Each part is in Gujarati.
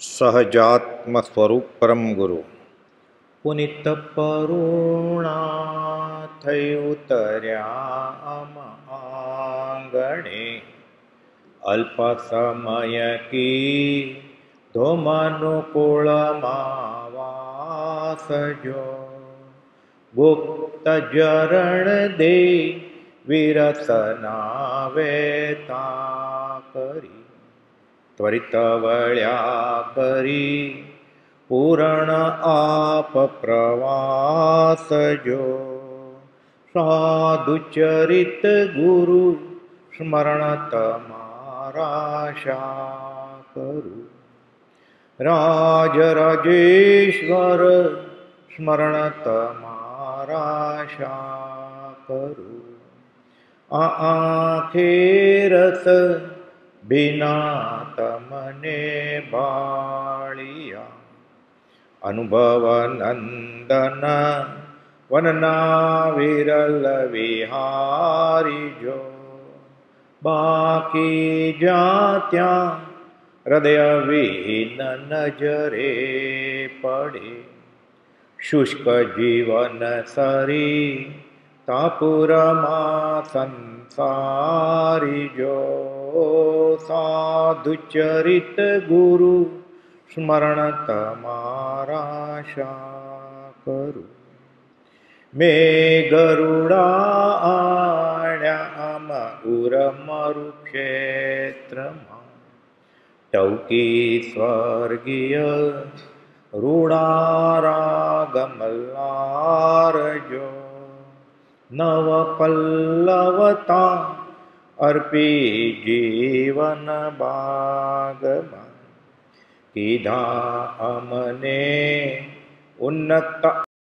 સહજાત્મ સ્વરૂપ પરમ ગુરુ પુનિત પરુણા થઈ ઉતર્યા આંગણે, અલ્પ સમય કી ધોમનુકુળમાં વાસજો. ગુપ્ત જરણ દે વિરસના વેતા કરી, ત્વરિત વળ્યા કરી પૂરણ આપ પ્રવાસજો. સાધુચરિત ગુરુ સ્મરણ તમારા શા કરું, રાજરાજેશ્વર સ્મરણ તમારા શા કરું. આંખે રસ બિના તમને બાળિયા, અનુભવ નંદન વનના વિરલ વિહારી જો. બાકી જ્યાં ત્યાં હૃદય વિહીન નજરે પડે, શુષ્ક જીવન સરી તાપુરમાં સંસારી જો. સાધુચરિત ગુરુ સ્મરણ તમારા શા કરું. મેં ગરુડા આણ્યા ઉરમરુ ક્ષેત્રમાં, ટૌકી સ્વર્ગીય રૂડારાગમલારજો. નવ પલ્લવતા અર્પી જીવન બાગમાં, કીધા અમને ઉન્નત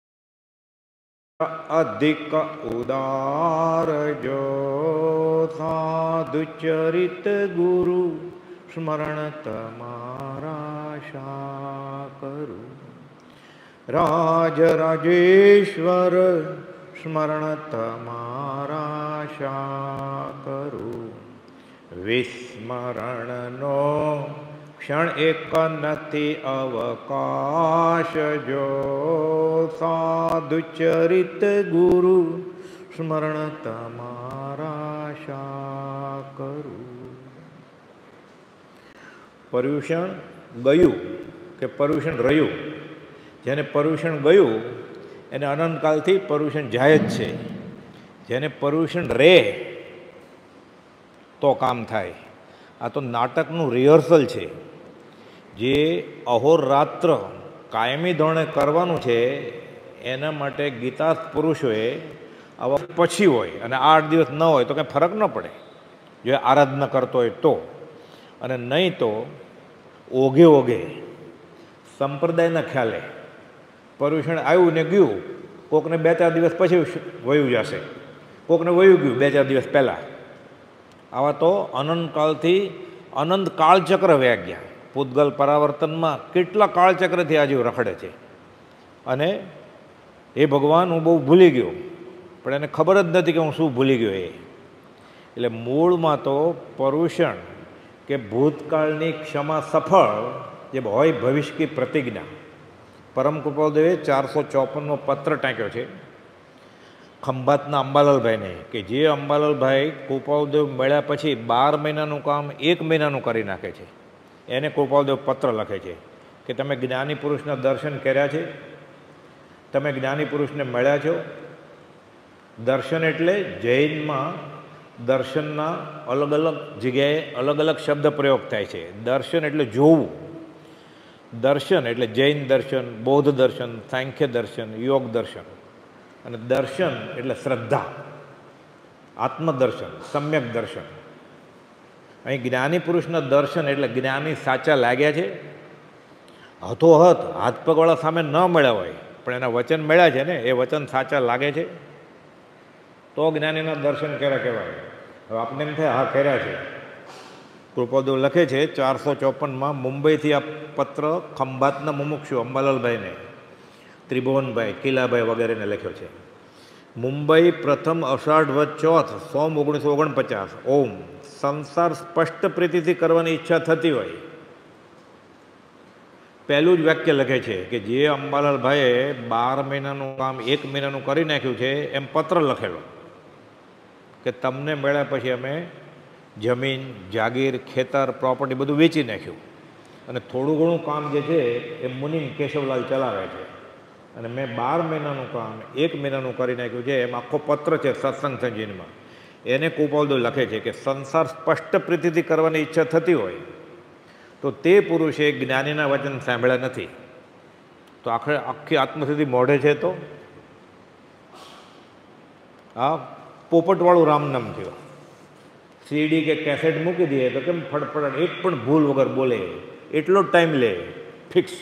અધિક ઉદારજો. સાધુચરિત ગુરુ સ્મરણ તમારા શા કરું. રાજરાજેશ્વર સ્મરણ તમારા શા કરું. વિસ્મરણનો ક્ષણ એક નથી અવકાશ જો. સાધુચરિત ગુરુ સ્મરણ તમારા શા કરું. પર્યુષણ ગયું કે પર્યુષણ રહ્યું, જેને પર્યુષણ ગયું એને અનંતકાલથી પર્યુષણ જાય જ છે. જેને પર્યુષણ રહે તો કામ થાય. આ તો નાટકનું રિહર્સલ છે, જે અહોરાત્ર કાયમી ધોરણે કરવાનું છે. એના માટે ગીતા પુરુષોએ આવા પછી હોય અને 8 દિવસ ન હોય તો કંઈ ફરક ન પડે, જો આરાધના કરતો હોય તો. અને નહીં તો ઓઘે ઓઘે સંપ્રદાયના ખ્યાલે પર્યુષણ આવ્યું ને ગયું, કોકને 2-4 દિવસ પછી વયું જશે, કોકને વયું ગયું 2-4 દિવસ પહેલાં. આવા તો અનંતકાળથી અનંત કાળચક્ર વ્યા ગયા. પૂતગલ પરાવર્તનમાં કેટલા કાળચક્રથી આજે રખડે છે. અને એ ભગવાન હું બહુ ભૂલી ગયો, પણ એને ખબર જ નથી કે હું શું ભૂલી ગયો એ. એટલે મૂળમાં તો પર્યુષણ કે ભૂતકાળની ક્ષમા સફળ જે હોય ભવિષ્યની પ્રતિજ્ઞા. પરમ કૃપાલદેવે 454નો પત્ર ટાંક્યો છે ખંભાતના અંબાલાલભાઈને, કે જે અંબાલાલભાઈ કૃપાલદેવ મળ્યા પછી 12 મહિનાનું કામ 1 મહિનાનું કરી નાખે છે. એને કૃપાલદેવ પત્ર લખે છે કે તમે જ્ઞાની પુરુષના દર્શન કર્યા છે, તમે જ્ઞાની પુરુષને મળ્યા છો. દર્શન એટલે જૈનમાં દર્શનના અલગ અલગ જગ્યાએ અલગ અલગ શબ્દ પ્રયોગ થાય છે. દર્શન એટલે જોવું, દર્શન એટલે જૈન દર્શન, બૌદ્ધ દર્શન, સાંખ્ય દર્શન, યોગ દર્શન. અને દર્શન એટલે શ્રદ્ધા, આત્મદર્શન, સમ્યક દર્શન. અહીં જ્ઞાની પુરુષના દર્શન એટલે જ્ઞાની સાચા લાગ્યા છે. હથોહથ હાથ પગવાળા સામે ન મળ્યા હોય પણ એના વચન મળ્યા છે ને, એ વચન સાચા લાગે છે તો જ્ઞાનીના દર્શન કર્યા કહેવાય. હવે આપણે એમ થાય હા કર્યા છે. કૃપાલદેવ લખે છે 454માં મુંબઈથી આ પત્ર ખંભાતના મુમુક્ષુ અંબાલાલભાઈને, ત્રિભુવનભાઈ, કિલાભાઈ વગેરેને લખ્યો છે. મુંબઈ પ્રથમ અષાઢ વદ ચોથ સોમ 1949. ઓમ. સંસાર સ્પષ્ટ પ્રીતિથી કરવાની ઈચ્છા થતી હોય પહેલું જ વાક્ય લખે છે કે જે અંબાલાલભાઈએ 12 મહિનાનું કામ 1 મહિનાનું કરી નાખ્યું છે એમ પત્ર લખેલો કે તમને મળ્યા પછી અમે જમીન, જાગીર, ખેતર, પ્રોપર્ટી બધું વેચી નાખ્યું અને થોડું ઘણું કામ જે છે એ મુનિમ કેશવલાલ ચલાવે છે અને મેં 12 મહિનાનું કામ 1 મહિનાનું કરી નાખ્યું છે. એમ આખો પત્ર છે સત્સંગ સંજીવનીમાં. એને કૃપાલદેવ લખે છે કે સંસાર સ્પષ્ટ પ્રીતિથી કરવાની ઈચ્છા થતી હોય તો તે પુરુષે જ્ઞાનીના વચન સાંભળ્યા નથી. તો આખી આત્મસિદ્ધિ મોઢે છે. તો આ પોપટવાળું રામ નામ થયો. સીડી કે કેસેટ મૂકી દઈએ તો કેમ ફડફડ એક પણ ભૂલ વગર બોલે, એટલો જ ટાઈમ લે, ફિક્સ.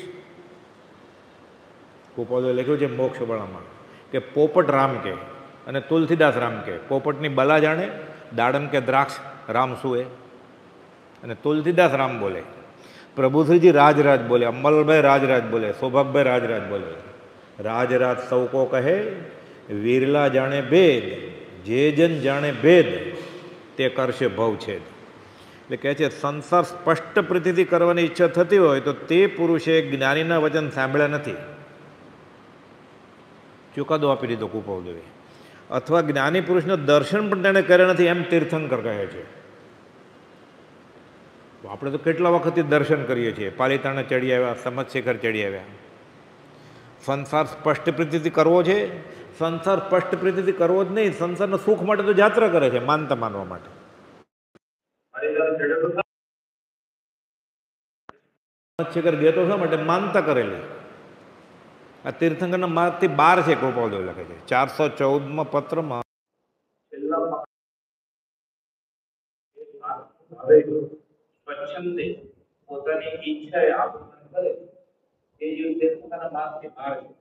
કૃપાલદેવે લખ્યું છે મોક્ષબળામાં કે પોપટ રામ કે અને તુલસીદાસ રામ કે. પોપટની બલા જાણે, દાડમ કે દ્રાક્ષ રામ સુએ, અને તુલસીદાસ રામ બોલે, પ્રભુશ્રીજી રાજરાજ બોલે, અંબાલાલભાઈ રાજરાજ બોલે, સૌભાગભાઈ રાજરાજ બોલે. રાજરાજ સૌ કો કહે, વીરલા જાણે ભેદ, જે જન જાણે ભેદ તે કરશે ભવ છેદ. એટલે કહે છે સંસાર સ્પષ્ટ પ્રીતિથી કરવાની ઈચ્છા થતી હોય તો તે પુરુષે જ્ઞાનીના વચન સાંભળ્યા નથી. ચુકાદો આપી દીધો કૃપાલદેવે. અથવા જ્ઞાની પુરુષના દર્શન પણ તેણે કર્યા નથી એમ તીર્થંકર કહે છે. આપણે તો કેટલા વખતથી દર્શન કરીએ છીએ. પાલિતાણા ચડી આવ્યા, સમજશેખર ચડી આવ્યા. સંસાર સ્પષ્ટ પ્રીતિથી કરવો છે. સંસાર સ્પષ્ટ પ્રીતિથી કરવો જ નહીં, સંસારના સુખ માટે તો જાત્રા કરે છે, માનતા માનવા માટે. સમજશેખર ગયો તો શા માટે? માનતા કરેલી. આ તીર્થંકરના માર્ગથી 12 છે. કૃપાલદેવ લખે છે 414માં પત્રમાં. પોતાની ઈચ્છાએ આપણ કરે એ યુદ્ધ પોતાના માર્ગથી બહાર છે.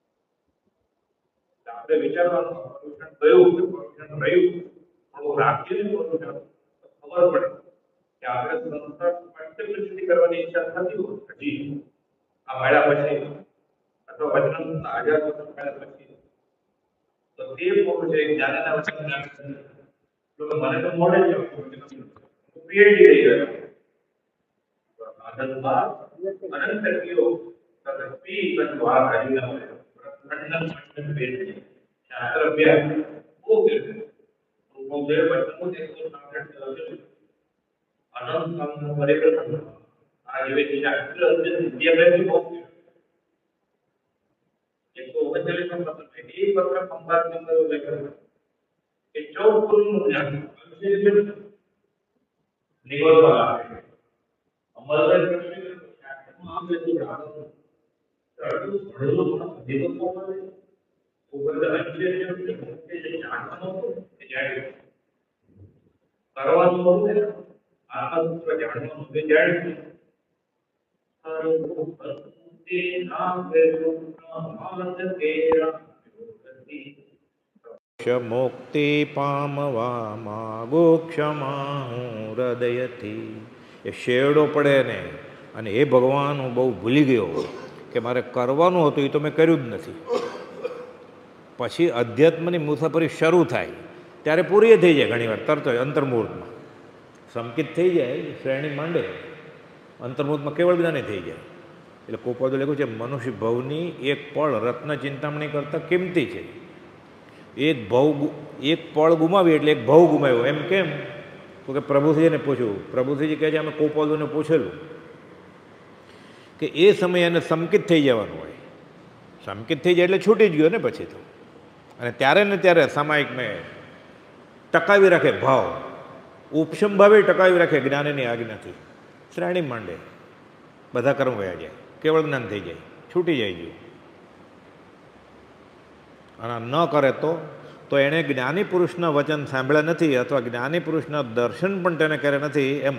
આપણે વિચારવાનું પર્યુષણ કયું કે પર્યુષણ રહ્યું આપણું રાખ્યું પર્યુષણ ખબર પડે કે આપણે સંસાર સ્પષ્ટ કરવાની ઈચ્છા થતી હોય હજી આ મળ્યા પછી અથવા વચન આઝાદ મળ્યા પછી તો તે પુરુષે જ્ઞાનના વચન મને તો મળે જ પીએચડી થઈ ગયો આનંદમાં અનંત કયો તદપી તદ્વાર હરિના પ્રકટન મંડન બેઠે શાસ્ત્ર અભ્યાસ બહુ કરે તો જે વચનો 166 અનંત કામનો પરિવર્તન આ જેવી શાસ્ત્ર અભ્યાસ વિદ્યાભ્યાસ બહુ 139 નો પત્ર છે. એ પત્ર સંવાદ નંબર લખ્યો કે 14 નું જ્ઞાન નિગોદવા આવે અમલદાર કૃષ્ણ શાસ્ત્રમાં આપણે જે જાણો તો ઘણું દીવસો મળે ઉપર અંશે જે જાણવાનું એ જાણે કરવાનું હોય આત્મસૂત્ર જાણવાનું એ જાણે તે નામ વેલો માનદ કેરા મુક્તિ પામવા માગો ક્ષમા હૃદયથી. એ શેરડો પડે ને અને એ ભગવાન હું બહુ ભૂલી ગયો કે મારે કરવાનું હતું એ તો મેં કર્યું જ નથી. પછી અધ્યાત્મની મુસાફરી શરૂ થાય ત્યારે પૂરી થઈ જાય. ઘણીવાર તરત જ અંતર્મુહૂર્તમાં સંકિત થઈ જાય, શ્રેણી માંડે, અંતર્મુહૂર્તમાં કેવળ જ્ઞાની થઈ જાય. એટલે કૃપાલદેવ લખ્યું છે મનુષ્ય ભવની એક પળ રત્ન ચિંતામણી કરતાં કિંમતી છે. એક પળ ગુમાવી એટલે એક ભવ ગુમાવ્યો. એમ કેમ? તો કે પ્રભુશ્રીને પૂછ્યું. પ્રભુશ્રીજી કહે છે અમે કૃપાલદેવને પૂછેલું કે એ સમયે એને સંકિત થઈ જવાનું હોય. સંકિત થઈ જાય એટલે છૂટી જ ગયો ને પછી તો. અને ત્યારે ને ત્યારે સામાયિકમાં ટકાવી રાખે ભાવ, ઉપશમ ભાવે ટકાવી રાખે જ્ઞાનની આજ્ઞાથી. શ્રેણી માંડે, બધા કર્મ વયા જાય, કેવળ જ્ઞાન થઈ જાય, છૂટી જાય ગયું. અને ન કરે તો એણે જ્ઞાની પુરુષના વચન સાંભળ્યા નથી અથવા જ્ઞાની પુરુષના દર્શન પણ તેને કર્યા નથી એમ.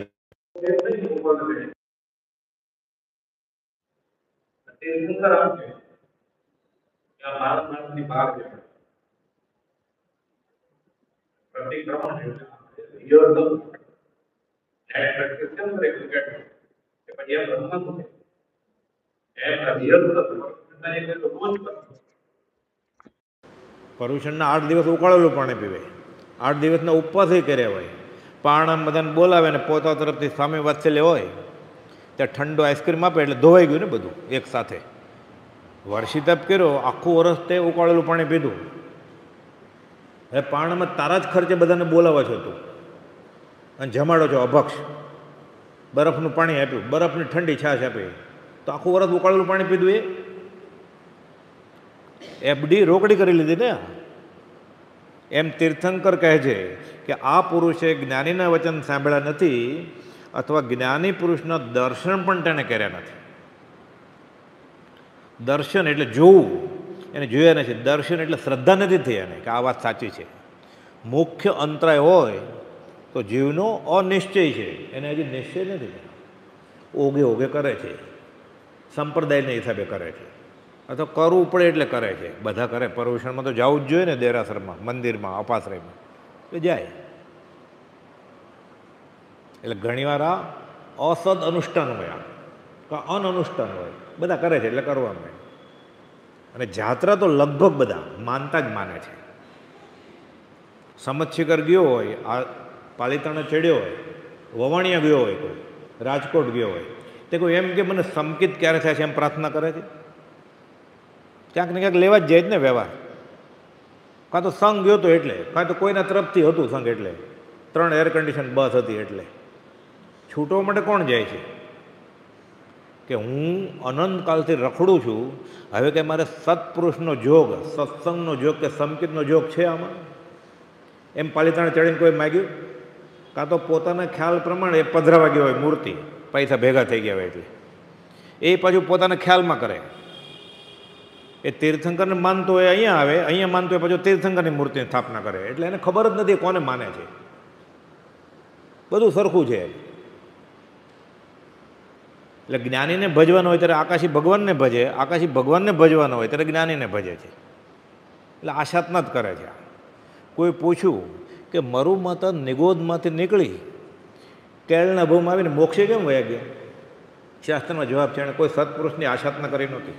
પર્યુષણના 8 દિવસ ઉકાળેલું પાણી પીવે, 8 દિવસના ઉપવાસ કર્યા હોય, પારણા બધાને બોલાવે ને પોતા તરફથી સ્વામી વાત્સલ્ય હોય ત્યાં ઠંડો આઈસ્ક્રીમ આપે એટલે ધોવાઈ ગયું ને બધું એક સાથે. વર્ષી તપ કર્યો, આખું વર્ષ તે ઉકાળેલું પાણી પીધું. હવે પાણીમાં તારા જ ખર્ચે બધાને બોલાવવા છો તું અને જમાડો છો અભક્ષ. બરફનું પાણી આપ્યું, બરફની ઠંડી છાશ આપી, તો આખું વર્ષ ઉકાળેલું પાણી પીધું. એફડી રોકડી કરી લીધી ને. એમ તીર્થંકર કહે છે કે આ પુરુષે જ્ઞાનીના વચન સાંભળ્યા નથી અથવા જ્ઞાની પુરુષના દર્શન પણ તેણે કર્યા નથી. દર્શન એટલે જોવું, એને જોયા નથી. દર્શન એટલે શ્રદ્ધા નથી થઈ એને કે આ વાત સાચી છે. મુખ્ય અંતરાય હોય તો જીવનો અનિશ્ચય છે, એને હજી નિશ્ચય નથી. ઓગે ઓગે કરે છે, સંપ્રદાયના હિસાબે કરે છે, અથવા કરવું પડે એટલે કરે છે. બધા કરે. પર્યુષણમાં તો જવું જ જોઈએ ને, દેરાસરમાં, મંદિરમાં, અપાશ્રયમાં તો જાય. એટલે ઘણીવાર આ અસદ અનુષ્ઠાન હોય, આ અનઅનુષ્ઠાન હોય, બધા કરે છે એટલે કરવાનું. અને જાત્રા તો લગભગ બધા માનતા જ માને છે. સમતશિખર ગયો હોય, આ પાલિતાણા ચડ્યો હોય, વવાણિયા ગયો હોય, કોઈ રાજકોટ ગયો હોય, તે કોઈ એમ કે મને સંકિત ક્યારે થાય છે એમ પ્રાર્થના કરે છે? ક્યાંક ને ક્યાંક લેવા જ જાય જ ને વ્યવહાર. કાં તો સંઘ ગયો હતો એટલે, કાં તો કોઈના તરફથી હતું સંઘ એટલે, 3 એર કન્ડિશન બસ હતી એટલે. છૂટવા માટે કોણ જાય છે? કે હું અનંતકાલથી રખડું છું, હવે કે મારે સત્પુરુષનો જોગ, સત્સંગનો જોગ કે સંકિતનો જોગ છે આમાં? એમ પાલિતાણા ચડીને કોઈ માગ્યું? કાં તો પોતાના ખ્યાલ પ્રમાણે એ પધરાવા ગયો હોય મૂર્તિ, પૈસા ભેગા થઈ ગયા હોય એટલે એ પાછું પોતાના ખ્યાલમાં કરે. એ તીર્થંકરને માનતો હોય અહીંયા આવે, અહીંયા માનતો હોય પાછું તીર્થંકરની મૂર્તિની સ્થાપના કરે. એટલે એને ખબર જ નથી કોને માને છે. બધું સરખું છે. એટલે જ્ઞાનીને ભજવાનો હોય ત્યારે આકાશી ભગવાનને ભજે, આકાશી ભગવાનને ભજવાનો હોય ત્યારે જ્ઞાનીને ભજે છે. એટલે આશાતના જ કરે છે. કોઈ પૂછ્યું કે મરુ માતા નિગોદમાંથી નીકળી કેળના ભૂમાં આવીને મોક્ષે કેમ વયા ગયા? શાસ્ત્રમાં જવાબ છે, એણે કોઈ સત્પુરુષની આશાતના કરી નહોતી.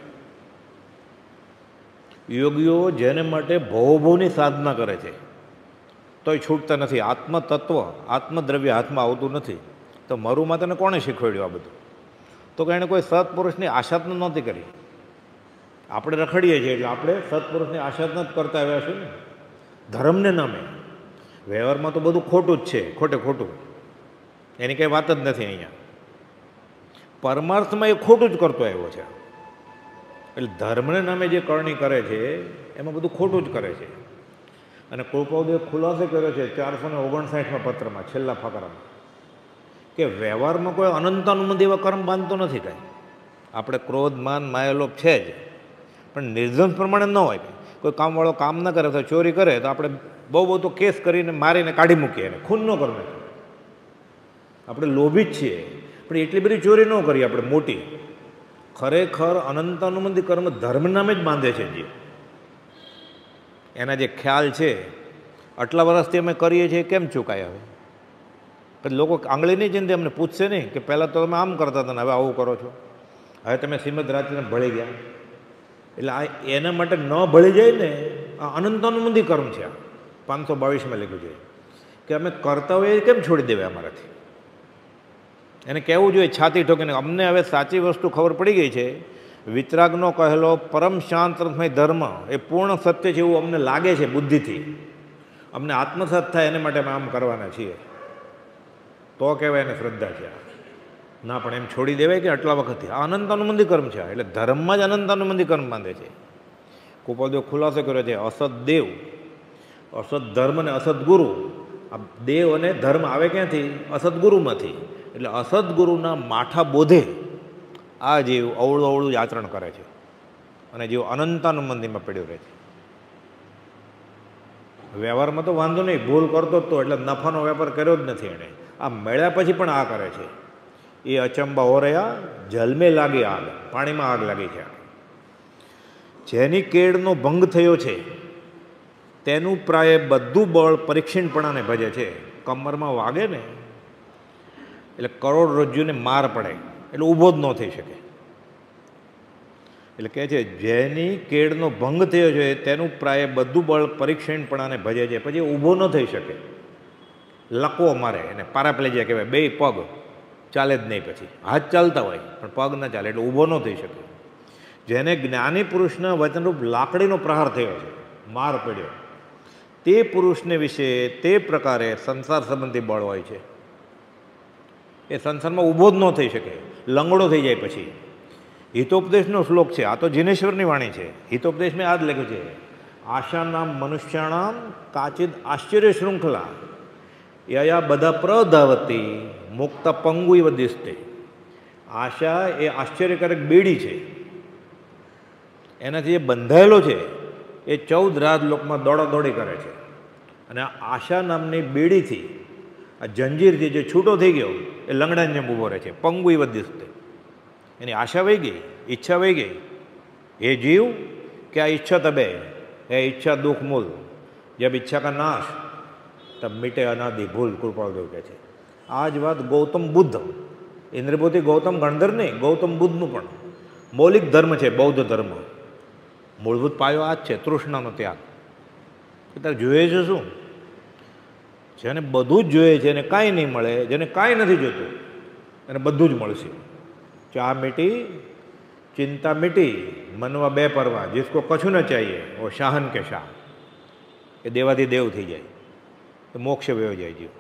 યોગીઓ જેને માટે ભવભવની સાધના કરે છે તોય છૂટતા નથી. આત્મતત્વ, આત્મદ્રવ્ય હાથમાં આવતું નથી. તો મરુ માતાને કોણે શીખવાડ્યું આ બધું? તો કે એણે કોઈ સત્પુરુષની આશાતના નહોતી કરી. આપણે રખડીએ છીએ એટલે આપણે સત્પુરુષની આશાતના જ કરતા આવ્યા છીએ ને, ધર્મને નામે. વ્યવહારમાં તો બધું ખોટું જ છે, ખોટે ખોટું, એની કંઈ વાત જ નથી. અહીંયા પરમાર્થમાં એ ખોટું જ કરતો આવ્યો છે. એટલે ધર્મને નામે જે કરણી કરે છે એમાં બધું ખોટું જ કરે છે. અને કૃપાદેવ ખુલાસો કર્યો છે 459માં પત્રમાં, છેલ્લા ફકરામાં, કે વ્યવહારમાં કોઈ અનંતાનુબંધ એવા કર્મ બાંધતો નથી કાંઈ. આપણે ક્રોધ, માન, માયાલોભ છે જ, પણ નિર્ધન પ્રમાણે ન હોય. કોઈ કામવાળો કામ ન કરે તો ચોરી કરે તો આપણે બહુ તો કેસ કરીને મારીને કાઢી મૂકીએ, એને ખૂન ન કરે. આપણે લોભી જ છીએ, પણ એટલી બધી ચોરી ન કરીએ આપણે મોટી. ખરેખર અનંતાનુબંધી કર્મ ધર્મ નામે જ બાંધે છે. જે એના જે ખ્યાલ છે, આટલા વર્ષથી અમે કરીએ છીએ, કેમ ચૂકાય? હવે પછી લોકો આંગળી નહીં જઈને અમને પૂછશે નહીં કે પહેલાં તો તમે આમ કરતા હતા ને હવે આવું કરો છો, હવે તમે શ્રીમદ રાત્રિને ભળી ગયા. એટલે આ એના માટે ન ભળી જાય ને, આ અનંતાનુબંધી કર્મ છે. 522માં લખ્યું છે કે અમે કરતા હોઈએ કેમ છોડી દેવાય અમારાથી? એને કહેવું જોઈએ છાતી ઠોકીને, અમને હવે સાચી વસ્તુ ખબર પડી ગઈ છે. વિતરાગનો કહેલો પરમ શાંતમય ધર્મ એ પૂર્ણ સત્ય છે એવું અમને લાગે છે બુદ્ધિથી. અમને આત્મસાત થાય એને માટે અમે આમ કરવાના છીએ, તો કહેવાય એને શ્રદ્ધા છે. ના, પણ એમ છોડી દેવાય કે આટલા વખતથી? આ અનંતાનુબંધી કર્મ છે. એટલે ધર્મમાં જ અનંતાનુબંધી કર્મ બાંધે છે. કૃપાદેવ ખુલાસો કર્યો છે, અસત દેવ, અસત ધર્મ અને અસત ગુરુ. આ દેવ અને ધર્મ આવે ક્યાંથી? અસદગુરુમાંથી. એટલે અસદગુરુના માઠા બોધે આ જીવ અવળું અવળું જ આચરણ કરે છે અને જીવ અનંતાનુબંધીમાં પડ્યો રહે છે. વ્યવહારમાં તો વાંધો નહીં, ભૂલ કરતો જ તો, એટલે નફાનો વેપાર કર્યો જ નથી એણે. આ મળ્યા પછી પણ આ કરે છે. એ અચંબા હો રહ્યા, જલમે લાગી આગ, પાણીમાં આગ લાગી છે. જેની કેળનો ભંગ થયો છે તેનું પ્રાય બધું બળ પરીક્ષીણપણાને ભજે છે. કમરમાં વાગે ને એટલે કરોડરજ્જુને માર પડે, એટલે ઊભો જ ન થઈ શકે. એટલે કહે છે જેની કેળનો ભંગ થયો છે તેનું પ્રાય બધું બળ પરીક્ષીણપણાને ભજે છે, પછી ઊભો ન થઈ શકે. લકવો મારે, એને પારાપ્લેજિયા કહેવાય, 2 પગ ચાલે જ નહીં, પછી હાથ ચાલતા હોય પણ પગ ન ચાલે, એટલે ઊભો ન થઈ શકે. જેને જ્ઞાની પુરુષના વચનરૂપ લાકડીનો પ્રહાર થયો છે, માર પડ્યો, તે પુરુષને વિશે તે પ્રકારે સંસાર સંબંધી બળ હોય છે. એ સંસારમાં ઊભો જ ન થઈ શકે, લંગડો થઈ જાય. પછી હિતોપદેશનો શ્લોક છે, આ તો જીનેશ્વરની વાણી છે. હિતોપદેશમાં આ જ લખ્યું છે, આશાનામ મનુષ્યાણામ કાચિદ આશ્ચર્ય શૃંખલા યયા બધા પ્રધાવતી મુક્ત પંગુ વદિસ્તે. આશા એ આશ્ચર્યકારક બેડી છે, એનાથી જે બંધાયેલો છે એ 14 રાજલોકમાં દોડાદોડી કરે છે. અને આશા નામની બેડીથી, આ જંજીરથી જે છૂટો થઈ ગયો એ લંગડાની જેમ ઊભો રહે છે. પંગુ વદિસ્તે, એની આશા વહી ગઈ, ઈચ્છા વહી ગઈ. એ જીવ કે આ ઈચ્છા તબે है इच्छा दुख मूल, जब इच्छा का नाश तब मिटे अनादि भूल, कृपालदेव કહે છે. આ જ વાત ગૌતમ બુદ્ધ, ઇન્દ્રપોથી ગૌતમ ગણધર નહીં, ગૌતમ બુદ્ધનું પણ મૌલિક ધર્મ છે બૌદ્ધ ધર્મ. મૂળભૂત પાયો આ જ છે, તૃષ્ણાનો ત્યાગ. તારે જોઈએ છે શું? જેને બધું જ જોઈએ છે, એને કાંઈ નહીં મળે, જેને કાંઈ નથી જોતું એને બધું જ મળશે. ચા મીટી चिंता मिटी मनवा बे परवा, जिसको कछु न चाहिए वो शाहन के शाह, એ દેવાથી દેવ થઈ જાય, એ મોક્ષ વયો જાય જીવ.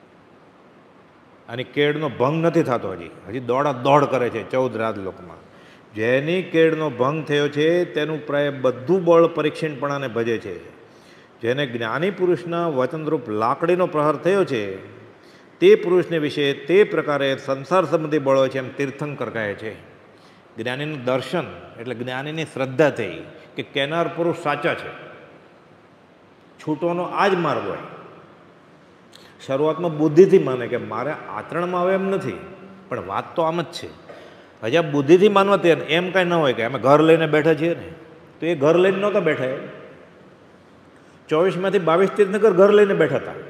અને કેળનો ભંગ નથી થતો, હજી દોડ કરે છે 14 રાજલોકમાં. જેની કેળનો ભંગ થયો છે તેનું પ્રાય બધું બળ પરીક્ષણપણાને ભજે છે. જેને જ્ઞાની પુરુષના વચનરૂપ લાકડીનો પ્રહાર થયો છે તે પુરુષને વિશે તે પ્રકારે સંસાર સંબંધી બળ હોય છે, એમ તીર્થંકર કહે છે. જ્ઞાનીનું દર્શન એટલે જ્ઞાનીની શ્રદ્ધા થઈ કે કેનાર પુરુષ સાચા છે, છૂટવાનો આ જ માર્ગ હોય. શરૂઆતમાં બુદ્ધિથી માને કે મારે આચરણમાં આવે એમ નથી, પણ વાત તો આમ જ છે. હજી આ બુદ્ધિથી માનવા તે એમ કાંઈ ન હોય કે અમે ઘર લઈને બેઠા છીએ ને, તો એ ઘર લઈને નહોતા બેઠા. 24માંથી 22 તીર્થંકર ઘર લઈને બેઠા હતા,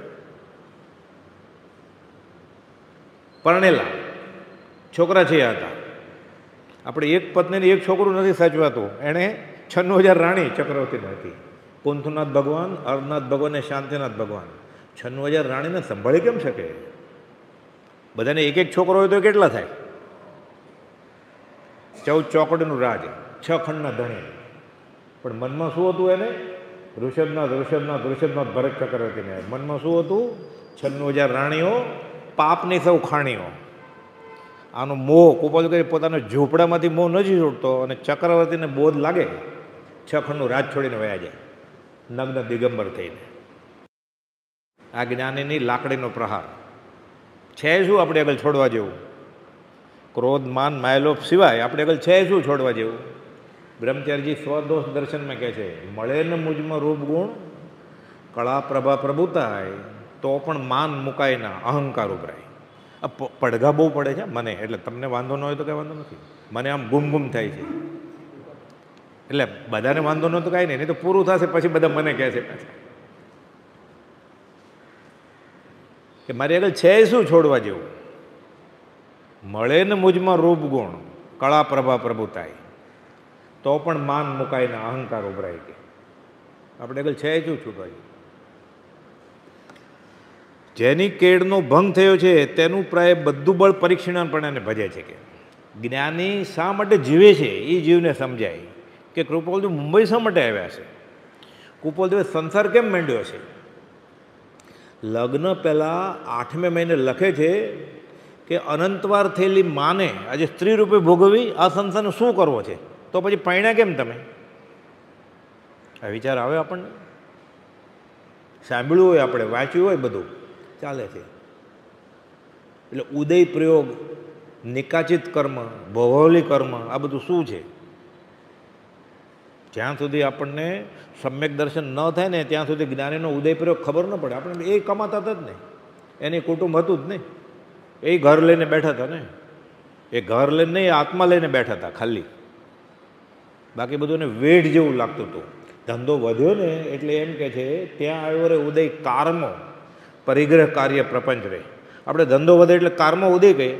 પરણેલા છોકરા છે હતા. આપણે એક પત્નીને એક છોકરું નથી સાચવાતું, એણે 96,000 રાણી ચક્રવર્તીને હતી. કુંથનાથ ભગવાન, અર્ધનાથ ભગવાન ને શાંતિનાથ ભગવાન 96,000 રાણીને સંભાળી કેમ શકે? બધાને એક એક છોકરો હોય તો કેટલા થાય? 14 ચોકડીનું રાજ, 6 ખંડના ધણી. પણ મનમાં શું હતું એને? ઋષભનાથ ભરત ચક્રવર્તીને મનમાં શું હતું? 96,000 રાણીઓ, પાપની સૌ ખાણીઓ. આનો મોહ કુપાલ કરી પોતાના ઝૂંપડામાંથી મોહ નથી છૂટતો, અને ચક્રવર્તીને બોધ લાગે 6 ખંડનું રાજ છોડીને વયા જાય નગ્ન દિગંબર થઈને. આ જ્ઞાનીની લાકડીનો પ્રહાર છે. શું આપણે આગળ છોડવા જેવું? ક્રોધ માન માયલોપ સિવાય આપણે આગળ છે શું છોડવા જેવું? બ્રહ્મચારીજી સ્વદોષ દર્શનમાં કહે છે, મળે ને મુજમાં રૂપ ગુણ કળા પ્રભા પ્રભુતાય, તો પણ માન મુકાય ના અહંકાર ઉભરાય. આ પડઘા બહુ પડે છે મને, એટલે તમને વાંધો ન હોય તો કંઈ વાંધો નથી. મને આમ ગુમ થાય છે, એટલે બધાને વાંધો નહોતો કાંઈ નહીં, તો પૂરું થશે પછી બધા મને કહે છે પાછા કે મારી આગળ છે શું છોડવા જેવું? મળે ને મુજમાં રૂપ ગુણ કળા પ્રભા પ્રભુતાય, તો પણ માન મુકાય ને અહંકાર ઉભરાય. કે આપણે આગળ છે શું છૂટવા જેવું? જેની કેળનો ભંગ થયો છે તેનું પ્રાય બધું બળ પરીક્ષણપણાને ભજે છે. કે જ્ઞાની શા માટે જીવે છે એ જીવને સમજાય કે કૃપાલદેવ મુંબઈ શા માટે આવ્યા છે, કૃપાલદેવે સંસાર કેમ માંડ્યો છે. લગ્ન પહેલાં 8મે મહિને લખે છે કે અનંતવાર થયેલી માને આજે સ્ત્રી રૂપે ભોગવી આ સંસારને શું કરવો છે, તો પછી પૈણા કેમ તમે? આ વિચાર આવે આપણને? સાંભળ્યું હોય, આપણે વાંચ્યું હોય, બધું ચાલે છે. એટલે ઉદય પ્રયોગ, નિકાચિત કર્મ, ભૌગોલિક કર્મ, આ બધું શું છે? જ્યાં સુધી આપણને સમ્યક દર્શન ન થાય ને ત્યાં સુધી જ્ઞાનીનો ઉદય પ્રયોગ ખબર ન પડે. આપણે એ કમાતા હતા જ ને, એની કુટુંબ હતું જ નહીં, એ ઘર લઈને બેઠા હતા ને, એ ઘર લઈને નહીં, આત્મા લઈને બેઠા હતા ખાલી. બાકી બધું વેઢ જેવું લાગતું હતું. ધંધો વધ્યો ને એટલે એમ કે છે ત્યાં આવ્યો રે ઉદય કારમો, પરિગ્રહ કાર્ય પ્રપંચ રહે. આપણે ધંધો વધે એટલે કારમાં ઉદય કહીએ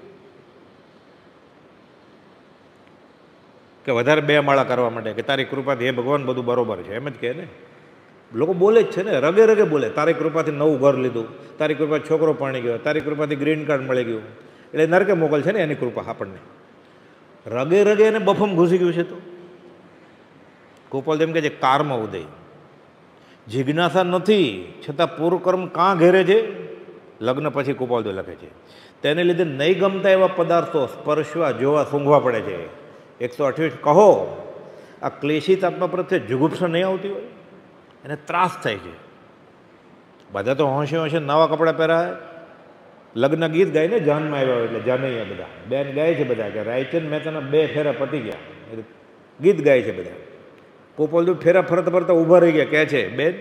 કે વધારે 2 માળા કરવા માટે, કે તારી કૃપાથી હે ભગવાન બધું બરોબર છે, એમ જ કહે ને. લોકો બોલે જ છે ને, રગે રગે બોલે. તારી કૃપાથી નવું ઘર લીધું, તારી કૃપાથી છોકરો પરણી ગયો, તારી કૃપાથી ગ્રીન કાર્ડ મળી ગયું, એટલે નરકે મોકલ છે ને એની કૃપા આપણને. રગે રગે એને બફમ ઘૂસી ગયું છે. તો ગોપાલ એમ કહે છે કર્મ ઉદય, જિજ્ઞાસા નથી છતાં પૂર્વકર્મ કાં ઘેરે છે. લગ્ન પછી ગોપાલદેવ લખે છે તેને લીધે નહીં ગમતા એવા પદાર્થો સ્પર્શવા, જોવા, સૂંઘવા પડે છે. 128 કહો આ ક્લેશિત આત્મા પ્રત્યે જુગુપ્સા નહીં આવતી હોય, એને ત્રાસ થાય છે. બધા તો હોંશે હોંશે નવા કપડાં પહેરાય, લગ્ન ગીત ગાય ને જાનમાં આવ્યા હોય એટલે જાનૈયા બધા બેન ગાય છે બધા કે રાયચંદ મહેતાના 2 ફેરા પતી ગયા, ગીત ગાય છે બધા. ગોપાલદેવ ફેરા ફરતા ફરતા ઊભા રહી ગયા, કહે છે બેન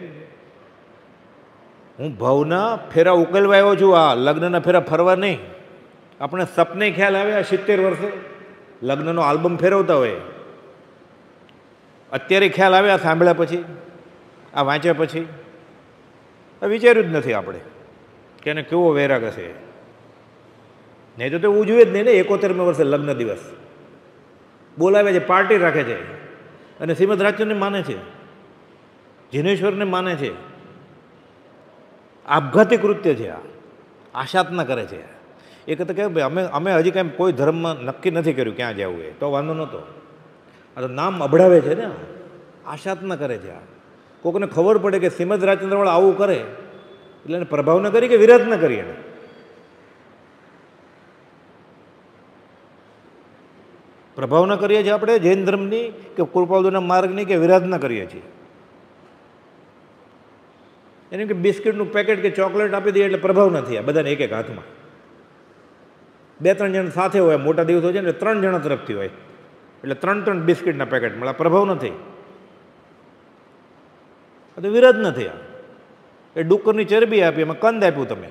હું ભવના ફેરા ઉકેલવા આવ્યો છું, આ લગ્નના ફેરા ફરવા નહીં. આપણે સપને ખ્યાલ આવે આ 70 વર્ષે લગ્નનો આલ્બમ ફેરવતા હોય, અત્યારે ખ્યાલ આવે આ સાંભળ્યા પછી, આ વાંચ્યા પછી. વિચાર્યું જ નથી આપણે કે એને કેવો વૈરાગ હશે. નહીં તો ઉજવે જ નહીં ને. 71મે વર્ષે લગ્ન દિવસ બોલાવે છે, પાર્ટી રાખે છે અને શ્રીમદ રાજચંદ્રને માને છે, જીનેશ્વરને માને છે. આપઘાતી કૃત્ય છે આ, આશાતના કરે છે. એ કહેતા કે અમે હજી કાંઈ કોઈ ધર્મમાં નક્કી નથી કર્યું ક્યાં જવું એ તો વાંધો નહોતો. આ તો નામ અભડાવે છે ને, આશાતના કરે છે. આ કોકને ખબર પડે કે શ્રીમદ રાજચંદ્રવાળા આવું કરે એટલે એને પ્રભાવ ન કરી કે વિરાટ ન કરી. એને પ્રભાવ ન કરીએ છીએ આપણે જૈન ધર્મની કે કૃપાળુના માર્ગની કે વિરાધના કરીએ છીએ. એને કે બિસ્કિટનું પેકેટ કે ચોકલેટ આપી દઈએ એટલે પ્રભાવ નથી. આ બધાને એક એક હાથમાં 2-3 જણ સાથે હોય, મોટા દિવસો છે ને 3 જણા તરફથી હોય એટલે 3 બિસ્કિટના પેકેટ મળે, પ્રભાવ નથી. તો વિરાધ નથી. આ એ ડુક્કરની ચરબી આપી, એમાં કંદ આપ્યું, તમે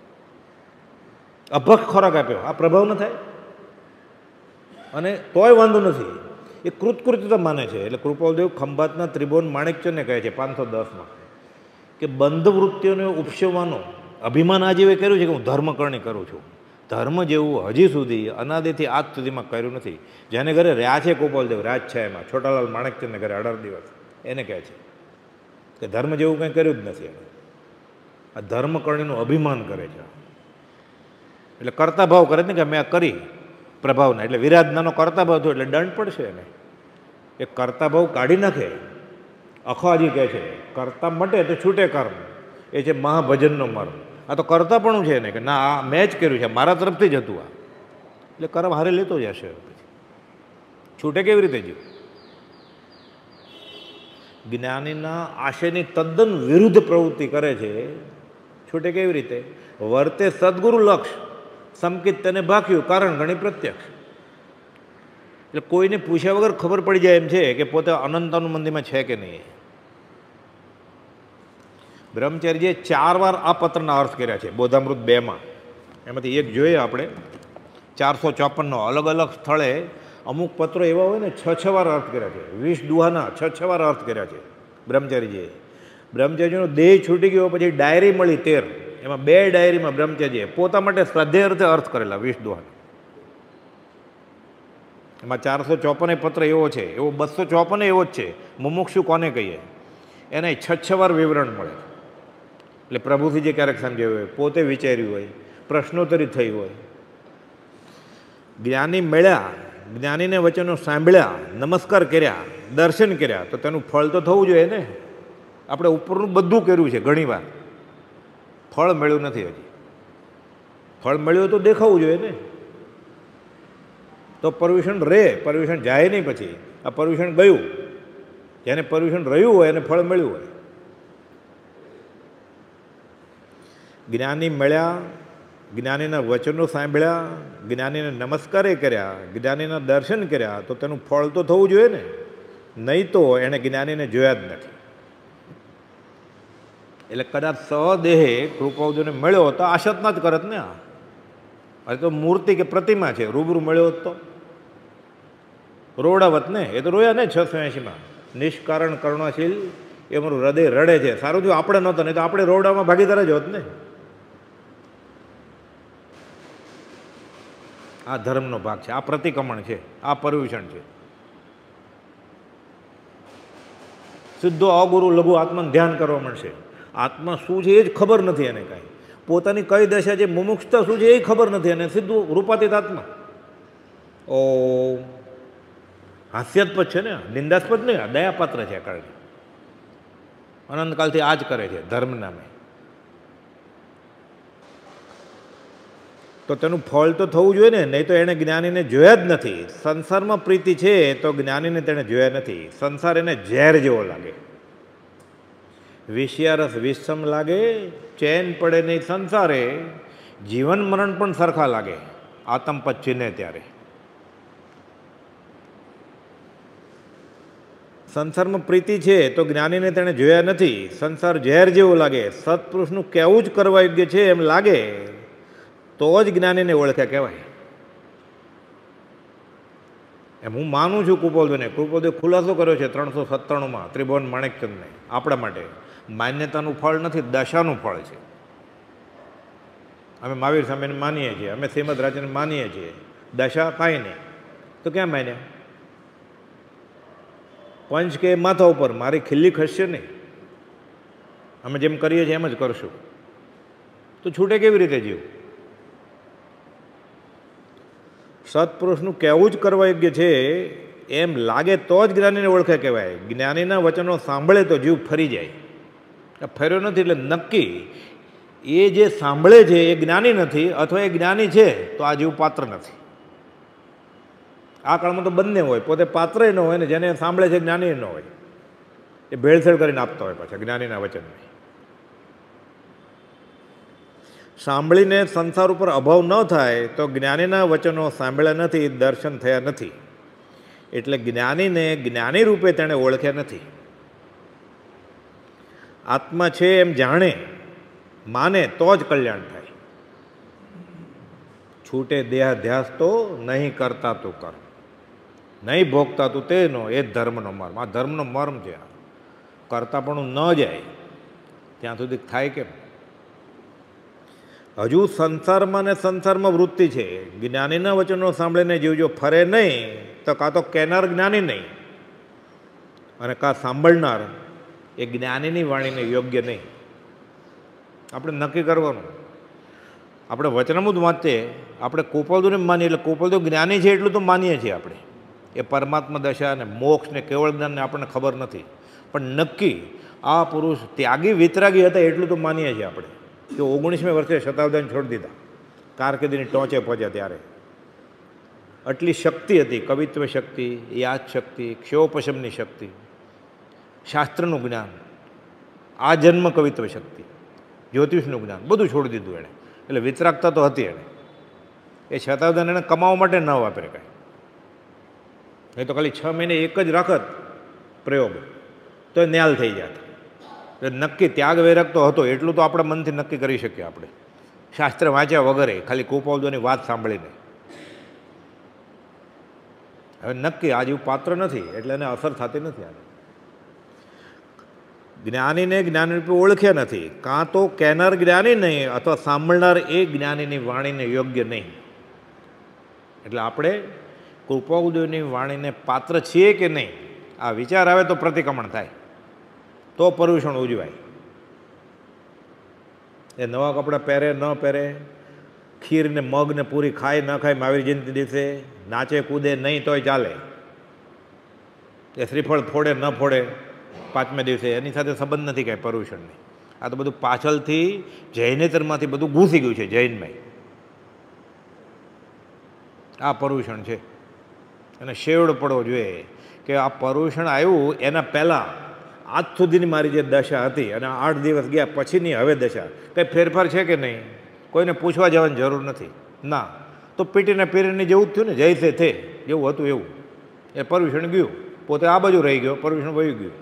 અભક્ષ ખોરાક આપ્યો, આ પ્રભાવ ન થાય. અને તોય વાંધો નથી, એ કૃતકૃત્યતા માને છે. એટલે કૃપાલદેવ ખંભાતના ત્રિભુવન માણેકચંદને કહે છે 510માં કે બંધ વૃત્તિઓને ઉપસવવાનો અભિમાન આ જેવે કર્યું છે કે હું ધર્મકરણી કરું છું. ધર્મ જેવું હજી સુધી અનાદિથી આજ સુધીમાં કર્યું નથી. જેને ઘરે રહ્યા છે ગોપાલદેવ રાજછાયામાં, છોટાલાલ માણેકચંદને ઘરે 18 દિવસ, એને કહે છે કે ધર્મ જેવું કંઈ કર્યું જ નથી. એને આ ધર્મકરણીનું અભિમાન કરે છે. એટલે કર્તા ભાવ કરે ને કે મેં આ કરી પ્રભાવના, એટલે વિરાધનાનો કર્તા ભાવ થયો એટલે દંડ પડશે એને. એ કર્તા ભાવ કાઢી નાખે. અખાજી કહે છે કર્તા મટે તો છૂટે કર્મ, એ છે મહાભજનનો મર્મ. આ તો કરતા પણ છે ને કે ના આ મેં જ કર્યું છે, મારા તરફથી જ હતું આ, એટલે કર્મ હારે લેતો જશે. પછી છૂટે કેવી રીતે જીવ? જ્ઞાનીના આશયની તદ્દન વિરુદ્ધ પ્રવૃત્તિ કરે છે. છૂટે કેવી રીતે? વર્તે સદગુરુ લક્ષ, સંકિત તેને ભાખ્યું, કારણ ઘણી પ્રત્યક્ષ. એટલે કોઈને પૂછ્યા વગર ખબર પડી જાય એમ છે કે પોતે અનંતાનું મંદિરમાં છે કે નહીં. બ્રહ્મચારીજીએ 4 વાર આ પત્રના અર્થ કર્યા છે બોધામૃત 2માં. એમાંથી એક જોઈએ આપણે 454નો. અલગ અલગ સ્થળે અમુક પત્રો એવા હોય ને 6 વાર અર્થ કર્યા છે. 20 દુહાના 6 વાર અર્થ કર્યા છે બ્રહ્મચારીજીએ. બ્રહ્મચારીજીનો દેહ છૂટી ગયો પછી ડાયરી મળી 13, એમાં 2 ડાયરીમાં બ્રહ્મચારીજીએ પોતા માટે શ્રદ્ધેય અર્થે અર્થ કરેલા 20 દુહાના. એમાં 454 પત્ર એવો છે, એવો 254 એવો જ છે. મુમુક્ષુ કોને કહીએ એને 6 વાર વિવરણ મળે. એટલે પ્રભુથી જે ક્યારેક સમજાવ્યું હોય, પોતે વિચાર્યું હોય, પ્રશ્નોત્તરી થઈ હોય. જ્ઞાની મળ્યા, જ્ઞાનીને વચનો સાંભળ્યા, નમસ્કાર કર્યા, દર્શન કર્યા, તો તેનું ફળ તો થવું જોઈએ ને. આપણે ઉપરનું બધું કર્યું છે, ઘણીવાર ફળ મળ્યું નથી હજી. ફળ મળ્યું તો દેખાવું જોઈએ ને. તો પર્યુષણ રહે, પર્યુષણ જાય નહીં. પછી આ પર્યુષણ ગયું, જેને પર્યુષણ રહ્યું હોય એને ફળ મળ્યું હોય. જ્ઞાની મળ્યા, જ્ઞાનીના વચનો સાંભળ્યા, જ્ઞાનીને નમસ્કારે કર્યા, જ્ઞાનીના દર્શન કર્યા, તો તેનું ફળ તો થવું જોઈએ ને. નહીં તો એણે જ્ઞાનીને જોયા જ નથી. એટલે કદાચ સદેહે કૃપાવજોને મળ્યો તો આશતના જ કરત ને. આ તો મૂર્તિ કે પ્રતિમા છે, રૂબરૂ મળ્યો હોત તો રોડાવત ને. એ તો રોયા ને 680માં. નિષ્કારણ કરુણાશીલ એ મારું હૃદય રડે છે. સારું જો આપણે નહોતા, નહીં તો આપણે રોડામાં ભાગીદાર જ હોત ને. આ ધર્મનો ભાગ છે, આ પ્રતિક્રમણ છે, આ પર્યુષણ છે. સીધો અગુરુ લઘુ આત્માનું ધ્યાન કરવા મળશે. આત્મા શું છે એ જ ખબર નથી એને કાંઈ. પોતાની કઈ દશા છે, મુમુક્ષતા શું છે એ ખબર નથી, અને સીધું રૂપાતીત આત્મા. ઓ હાસ્યાસ્પદ છે ને, નિંદાસ્પદ નહીં, દયાપાત્ર છે. કારણ અનંતકાલથી આ જ કરે છે ધર્મ નામે. તો તેનું ફળ તો થવું જોઈએ ને, નહીં તો એણે જ્ઞાનીને જોયા જ નથી. સંસારમાં પ્રીતિ છે તો જ્ઞાનીને તેણે જોયા નથી. સંસાર એને ઝેર જેવો લાગે, વિષયારસ વિષમ લાગે, ચેન પડે નહીં સંસારે, જીવન મરણ પણ સરખા લાગે આતંપદ ચીને ત્યારે. સંસારમાં પ્રીતિ છે તો જ્ઞાનીને તેણે જોયા નથી. સંસાર ઝેર જેવો લાગે, સત્પુરુષનું કહેવું જ કરવા યોગ્ય છે એમ લાગે તો જ જ્ઞાનીને ઓળખ્યા કહેવાય. એમ હું માનું છું કૃપાલદેવને. કૃપાલદેવ ખુલાસો કર્યો છે 397માં ત્રિભુવન માણેકચંદને. આપણા માટે માન્યતાનું ફળ નથી, દશાનું ફળ છે. અમે મહાવીર સ્વામીને માનીએ છીએ, અમે શ્રીમદ રાજને માનીએ છીએ, દશા કાંઈ નહીં. તો ક્યાં માન્યા? પંચ કે માથા ઉપર, મારી ખીલ્લી ખસશે નહીં. અમે જેમ કરીએ છીએ એમ જ કરશું. તો છૂટે કેવી રીતે જીવ? સત્પુરુષનું કહેવું જ કરવા યોગ્ય છે એમ લાગે તો જ જ્ઞાનીને ઓળખે કહેવાય. જ્ઞાનીના વચનો સાંભળે તો જીવ ફરી જાય. ફર્યો નથી એટલે નક્કી એ જે સાંભળે છે એ જ્ઞાની નથી, અથવા એ જ્ઞાની છે તો આ જીવ પાત્ર નથી. આ કાળમાં તો બંને હોય, પોતે પાત્ર ન હોય ને જેને સાંભળે છે જ્ઞાની ન હોય. એ ભેળસેળ કરીને આપતા હોય પાછા જ્ઞાનીના વચનને. સાંભળીને સંસાર ઉપર અભાવ ન થાય તો જ્ઞાનીના વચનો સાંભળ્યા નથી, દર્શન થયા નથી. એટલે જ્ઞાનીને જ્ઞાની રૂપે તેણે ઓળખ્યા નથી. આત્મા છે એમ જાણે માને તો જ કલ્યાણ થાય. છૂટે દેહાધ્યાસ તો નહીં કરતા તું કર, નહીં ભોગતા તું તેનો, એ ધર્મનો મર્મ. આ ધર્મનો મર્મ છે. કરતા પણ ન જાય ત્યાં સુધી થાય કેમ? હજુ સંસારમાં ને સંસારમાં વૃત્તિ છે. જ્ઞાનીના વચનો સાંભળીને જીવ જો ફરે નહીં તો કાં તો કહેનાર જ્ઞાની નહીં, અને કાં સાંભળનાર એ જ્ઞાનીની વાણીને યોગ્ય નહીં. આપણે નક્કી કરવાનું. આપણે વચનામૃત વાંચીએ, આપણે કૃપાલદેવને માનીએ એટલે કૃપાલદેવ જ્ઞાની છે એટલું તો માનીએ છીએ આપણે. એ પરમાત્મા દશા અને મોક્ષ ને કેવળ જ્ઞાનને આપણને ખબર નથી, પણ નક્કી આ પુરુષ ત્યાગી વિતરાગી હતા એટલું તો માનીએ છીએ આપણે. કે 19મી વર્ષે શતાબ્દીને છોડી દીધા, કારકિર્દીની ટોચે પહોંચ્યા ત્યારે. આટલી શક્તિ હતી, કવિત્વ શક્તિ, યાદ શક્તિ, ક્ષયોપશમની શક્તિ, શાસ્ત્રનું જ્ઞાન, આ જન્મ કવિત્વ શક્તિ, જ્યોતિષનું જ્ઞાન, બધું છોડી દીધું એણે. એટલે વિતરાગતા તો હતી એણે. એ શતાબ્દીને એણે કમાવા માટે ન વાપરે કાંઈ. એ તો ખાલી 6 મહિને એક જ રાખત પ્રયોગ તો એ ન્યાલ થઈ જાત. નક્કી ત્યાગ વૈરાગ તો હતો એટલું તો આપણા મનથી નક્કી કરી શકીએ આપણે, શાસ્ત્ર વાંચ્યા વગરે, ખાલી કૃપાલદેવની વાત સાંભળીને. હવે નક્કી આ જેવું પાત્ર નથી એટલે એને અસર થતી નથી. આને જ્ઞાનીને જ્ઞાનરૂપે ઓળખ્યા નથી. કાં તો કહેનાર જ્ઞાની નહીં અથવા સાંભળનાર એ જ્ઞાનીની વાણીને યોગ્ય નહીં. એટલે આપણે કૃપાલદેવની વાણીને પાત્ર છીએ કે નહીં આ વિચાર આવે તો પ્રતિક્રમણ થાય, તો પર્યુષણ ઉજવાય. એ નવા કપડાં પહેરે ન પહેરે, ખીર ને મગ ને પૂરી ખાય ન ખાય, મહાવીર જયંતિ દિવસે નાચે કૂદે નહીં તોય ચાલે. એ શ્રીફળ ફોડે ન ફોડે 5મે દિવસે, એની સાથે સંબંધ નથી કાંઈ પર્યુષણની. આ તો બધું પાછળથી જૈનેતરમાંથી બધું ઘૂસી ગયું છે જૈનમય. આ પર્યુષણ છે. એને શેવડ પડવો જોઈએ કે આ પર્યુષણ આવ્યું એના પહેલાં આજ સુધીની મારી જે દશા હતી અને 8 દિવસ ગયા પછીની હવે દશા કંઈ ફેરફાર છે કે નહીં, કોઈને પૂછવા જવાની જરૂર નથી. ના, તો પીટીને પીરીની જેવું જ થયું ને, જૈસે થે જેવું હતું એવું. એ પર્યુષણ ગયું, પોતે આ બાજુ રહી ગયો, પર્યુષણ વહી ગયું.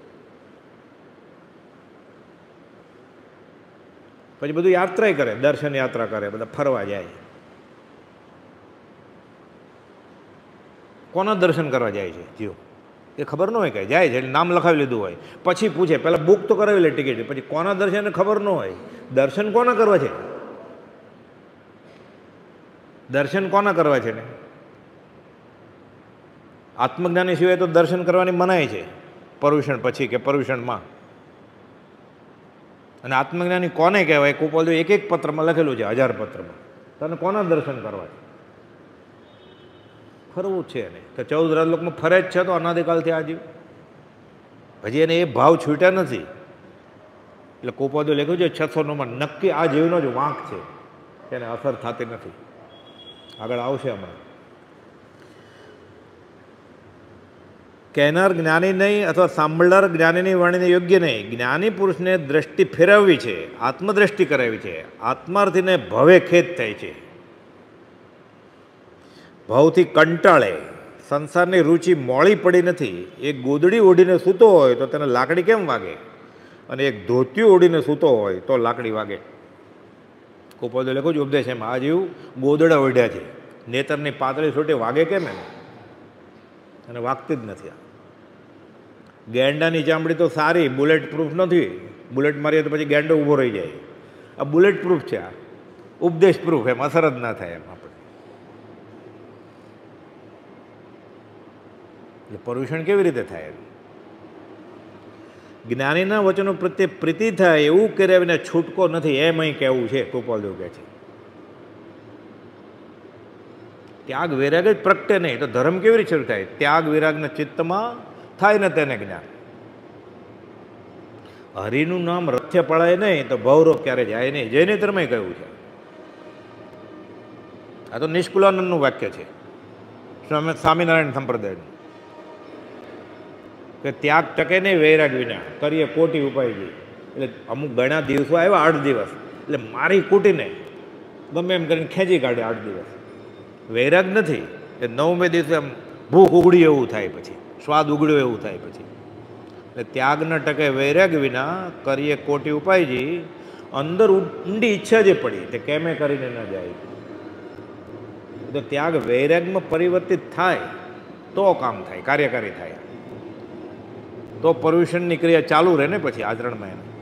પછી બધું યાત્રાય કરે, દર્શન યાત્રા કરે, બધા ફરવા જાય. કોના દર્શન કરવા જાય છે જીવ એ ખબર ન હોય, કાંઈ જાય છે એટલે નામ લખાવી લીધું હોય, પછી પૂછે, પહેલાં બુક તો કરાવી લે ટિકિટ, પછી કોના દર્શન ખબર ન હોય. દર્શન કોના કરવા છે? દર્શન કોના કરવા છે ને? આત્મજ્ઞાની સિવાય તો દર્શન કરવાની મનાય છે પર્યુષણ પછી કે પર્યુષણમાં. અને આત્મજ્ઞાની કોને કહેવાય? કૃપાલદેવ એક એક પત્રમાં લખેલું છે, 1000 પત્રમાં. તને કોના દર્શન કરવા છે? ફરવું છે એને. તો 14 રાજલોકમાં ફરે જ છે તો અનાદિકાલથી આજીવ. હજી એને એ ભાવ છૂટ્યા નથી. એટલે કૃપાલદેવ લખ્યું છે 609માં, નક્કી આ જીવનો જ વાંક છે, તેને અસર થતી નથી. આગળ આવશે હમણાં. કહેનાર જ્ઞાની નહીં અથવા સાંભળનાર જ્ઞાનીની વાણીને યોગ્ય નહીં. જ્ઞાની પુરુષને દ્રષ્ટિ ફેરવવી છે, આત્મદ્રષ્ટિ કરાવી છે. આત્માર્થીને ભવે ખેદ થાય છે, ભાવથી કંટાળે. સંસારની રુચિ મોળી પડી નથી. એક ગોદડી ઓઢીને સૂતો હોય તો તેને લાકડી કેમ વાગે? અને એક ધોતિયું ઓઢીને સૂતો હોય તો લાકડી વાગે. કૃપાલદેવ લખું છું ઉપદેશ એમાં, આ જેવું ગોદડા ઓઢ્યા છે, નેતરની પાતળી છોટી વાગે કેમ એને? અને વાગતી જ નથી. ગેંડાની ચામડી તો સારી, બુલેટ પ્રૂફ નથી. બુલેટ મારીએ તો પછી ગેંડો ઊભો રહી જાય. આ બુલેટ પ્રૂફ છે, આ ઉપદેશ પ્રૂફ, એમ અસર જ ના થાય એમ આપણે. એટલે પર્યુષણ કેવી રીતે થાય? જ્ઞાનીના વચનો પ્રત્યે પ્રીતિ થાય એવું કર્યા વિના છૂટકો નથી, એમ અહીં કહેવું છે. કૃપાલદેવ કહે છે ત્યાગ વૈરાગ જ પ્રગટે નહીં તો ધર્મ કેવી રીતે શરૂ થાય? ત્યાગ વિરાગના ચિત્તમાં થાય ને તેને જ્ઞાન. હરિનું નામ રથ્ય પડાય નહીં તો ભવરોગ ક્યારે જાય નહીં. જૈને ધર્મે કહ્યું છે. આ તો નિષ્કુલાનંદનું વાક્ય છે, સ્વામિનારાયણ સંપ્રદાયનું, કે ત્યાગ ટકે નહીં વૈરાગ વિના, કરીએ કોટી ઉપાયજી. એટલે અમુક ઘણા દિવસો આવ્યા, 8 દિવસ, એટલે મારી કૂટીને ગમે એમ કરીને ખેંચી કાઢે 8 દિવસ. વૈરાગ નથી. એ 9મે દિવસે આમ ભૂખ ઉગડી એવું થાય, પછી સ્વાદ ઉગડ્યો એવું થાય પછી. એટલે ત્યાગ ન ટકે વૈરાગ વિના, કરીએ કોટી ઉપાયજી. અંદર ઊંડી ઈચ્છા જે પડી તે કેમે કરીને ન જાય. તો ત્યાગ વૈરાગમાં પરિવર્તિત થાય તો કામ થાય, કાર્યકારી થાય, તો પર્યુષણની ક્રિયા ચાલુ રહે ને પછી આચરણમાં એને.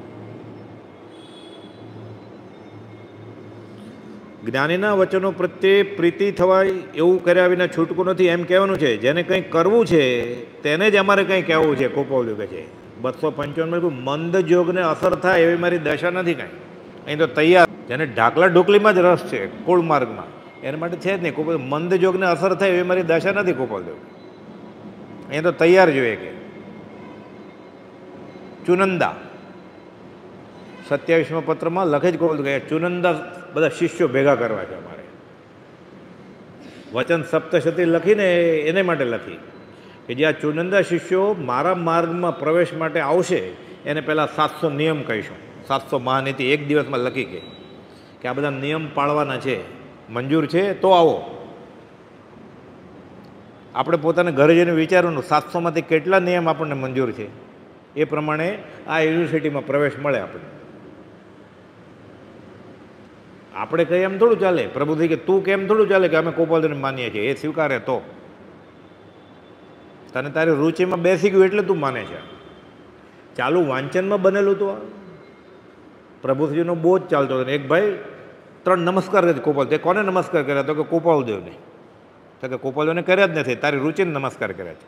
જ્ઞાનીના વચનો પ્રત્યે પ્રીતિ થવાય એવું કર્યા વિના છૂટકો નથી, એમ કહેવાનું છે. જેને કંઈક કરવું છે તેને જ અમારે કંઈ કહેવું છે. કૃપાલદેવ કહે છે 255 મંદ જોગને અસર થાય એવી મારી દશા નથી કાંઈ. અહીં તો તૈયાર, જેને ઢાકલા ઢોકલીમાં જ રસ છે, કુળ માર્ગમાં, એના માટે છે જ નહીં. કૃપાલદેવ મંદ જોગને અસર થાય એવી મારી દશા નથી. કૃપાલદેવ અહીં તો તૈયાર જોઈએ. કે ચુનંદા 27મા પત્રમાં લખે જ કૃપાલદેવ કે ચુનંદા બધા શિષ્યો ભેગા કરવા છે અમારે. વચન સપ્તશતી લખીને એને માટે લખી કે જે આ ચુનંદા શિષ્યો મારા માર્ગમાં પ્રવેશ માટે આવશે એને પહેલાં 700 નિયમ કહીશું. 700 મહાનીતિ એક દિવસમાં લખી કે આ બધા નિયમ પાળવાના છે, મંજૂર છે તો આવો. આપણે પોતાને ઘરે જઈને વિચારવાનું 700માંથી કેટલા નિયમ આપણને મંજૂર છે, એ પ્રમાણે આ યુનિવર્સિટીમાં પ્રવેશ મળે આપણને. આપણે કહીએ એમ થોડું ચાલે. પ્રભુજી કે તું કેમ થોડું ચાલે કે અમે કૃપાલદેવને માનીએ છીએ, એ સ્વીકારે તો. તને તારી રુચિમાં બેસી ગયું એટલે તું માને છે. ચાલુ વાંચનમાં બનેલું તો પ્રભુજીનો બહુ જ ચાલતો હતો. એક ભાઈ 3 નમસ્કાર કરે કૃપાલદેવ. કોને નમસ્કાર કર્યા? તો કે કૃપાલદેવને. તો કે કૃપાલદેવને કર્યા જ નથી, તારી રુચિને નમસ્કાર કર્યા છે.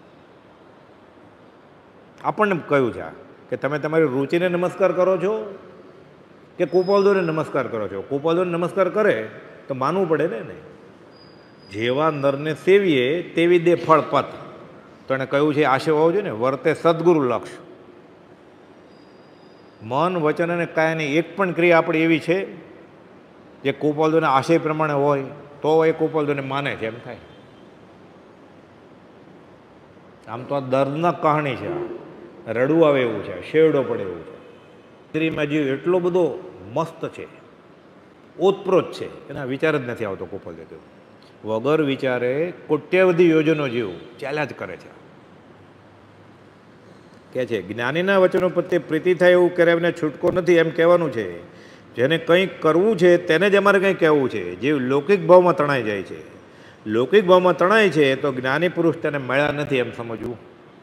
આપણને કહ્યું છે કે તમે તમારી રુચિને નમસ્કાર કરો છો કે કૃપાલદેવને નમસ્કાર કરો છો? કૃપાલદેવને નમસ્કાર કરે તો માનવું પડે ને. જેવા નરને સેવીએ તેવી દે ફળ પત. તો એને કહ્યું છે આશય હોવો જોઈએ ને, વર્તે સદગુરુ લક્ષ. મન વચન અને કાયાની એક પણ ક્રિયા આપણી એવી છે જે કૃપાલદેવના આશય પ્રમાણે હોય તો એ કૃપાલદેવને માને છે એમ થાય. આમ તો આ દર્દનાક કહાણી છે, રડવું આવે એવું છે, શેરડો પડે એવું છે. સ્ત્રીમાં જીવ એટલો બધો મસ્ત છે, ઓતપ્રોત છે, એના વિચાર જ નથી આવતો. કૃપાલદેવ વગર વિચારે કોટ્યાવધિ યોજનો જીવ ચાલ્યા જ કરે છે. કે છે જ્ઞાનીના વચનો પ્રત્યે પ્રીતિ થાય એવું કરાવીને છૂટકો નથી, એમ કહેવાનું છે. જેને કંઈક કરવું છે તેને જ અમારે કંઈક કહેવું છે. જીવ લૌકિક ભાવમાં તણાઈ જાય છે. લૌકિક ભાવમાં તણાય છે તો જ્ઞાની પુરુષ તેને મળ્યા નથી એમ સમજવું.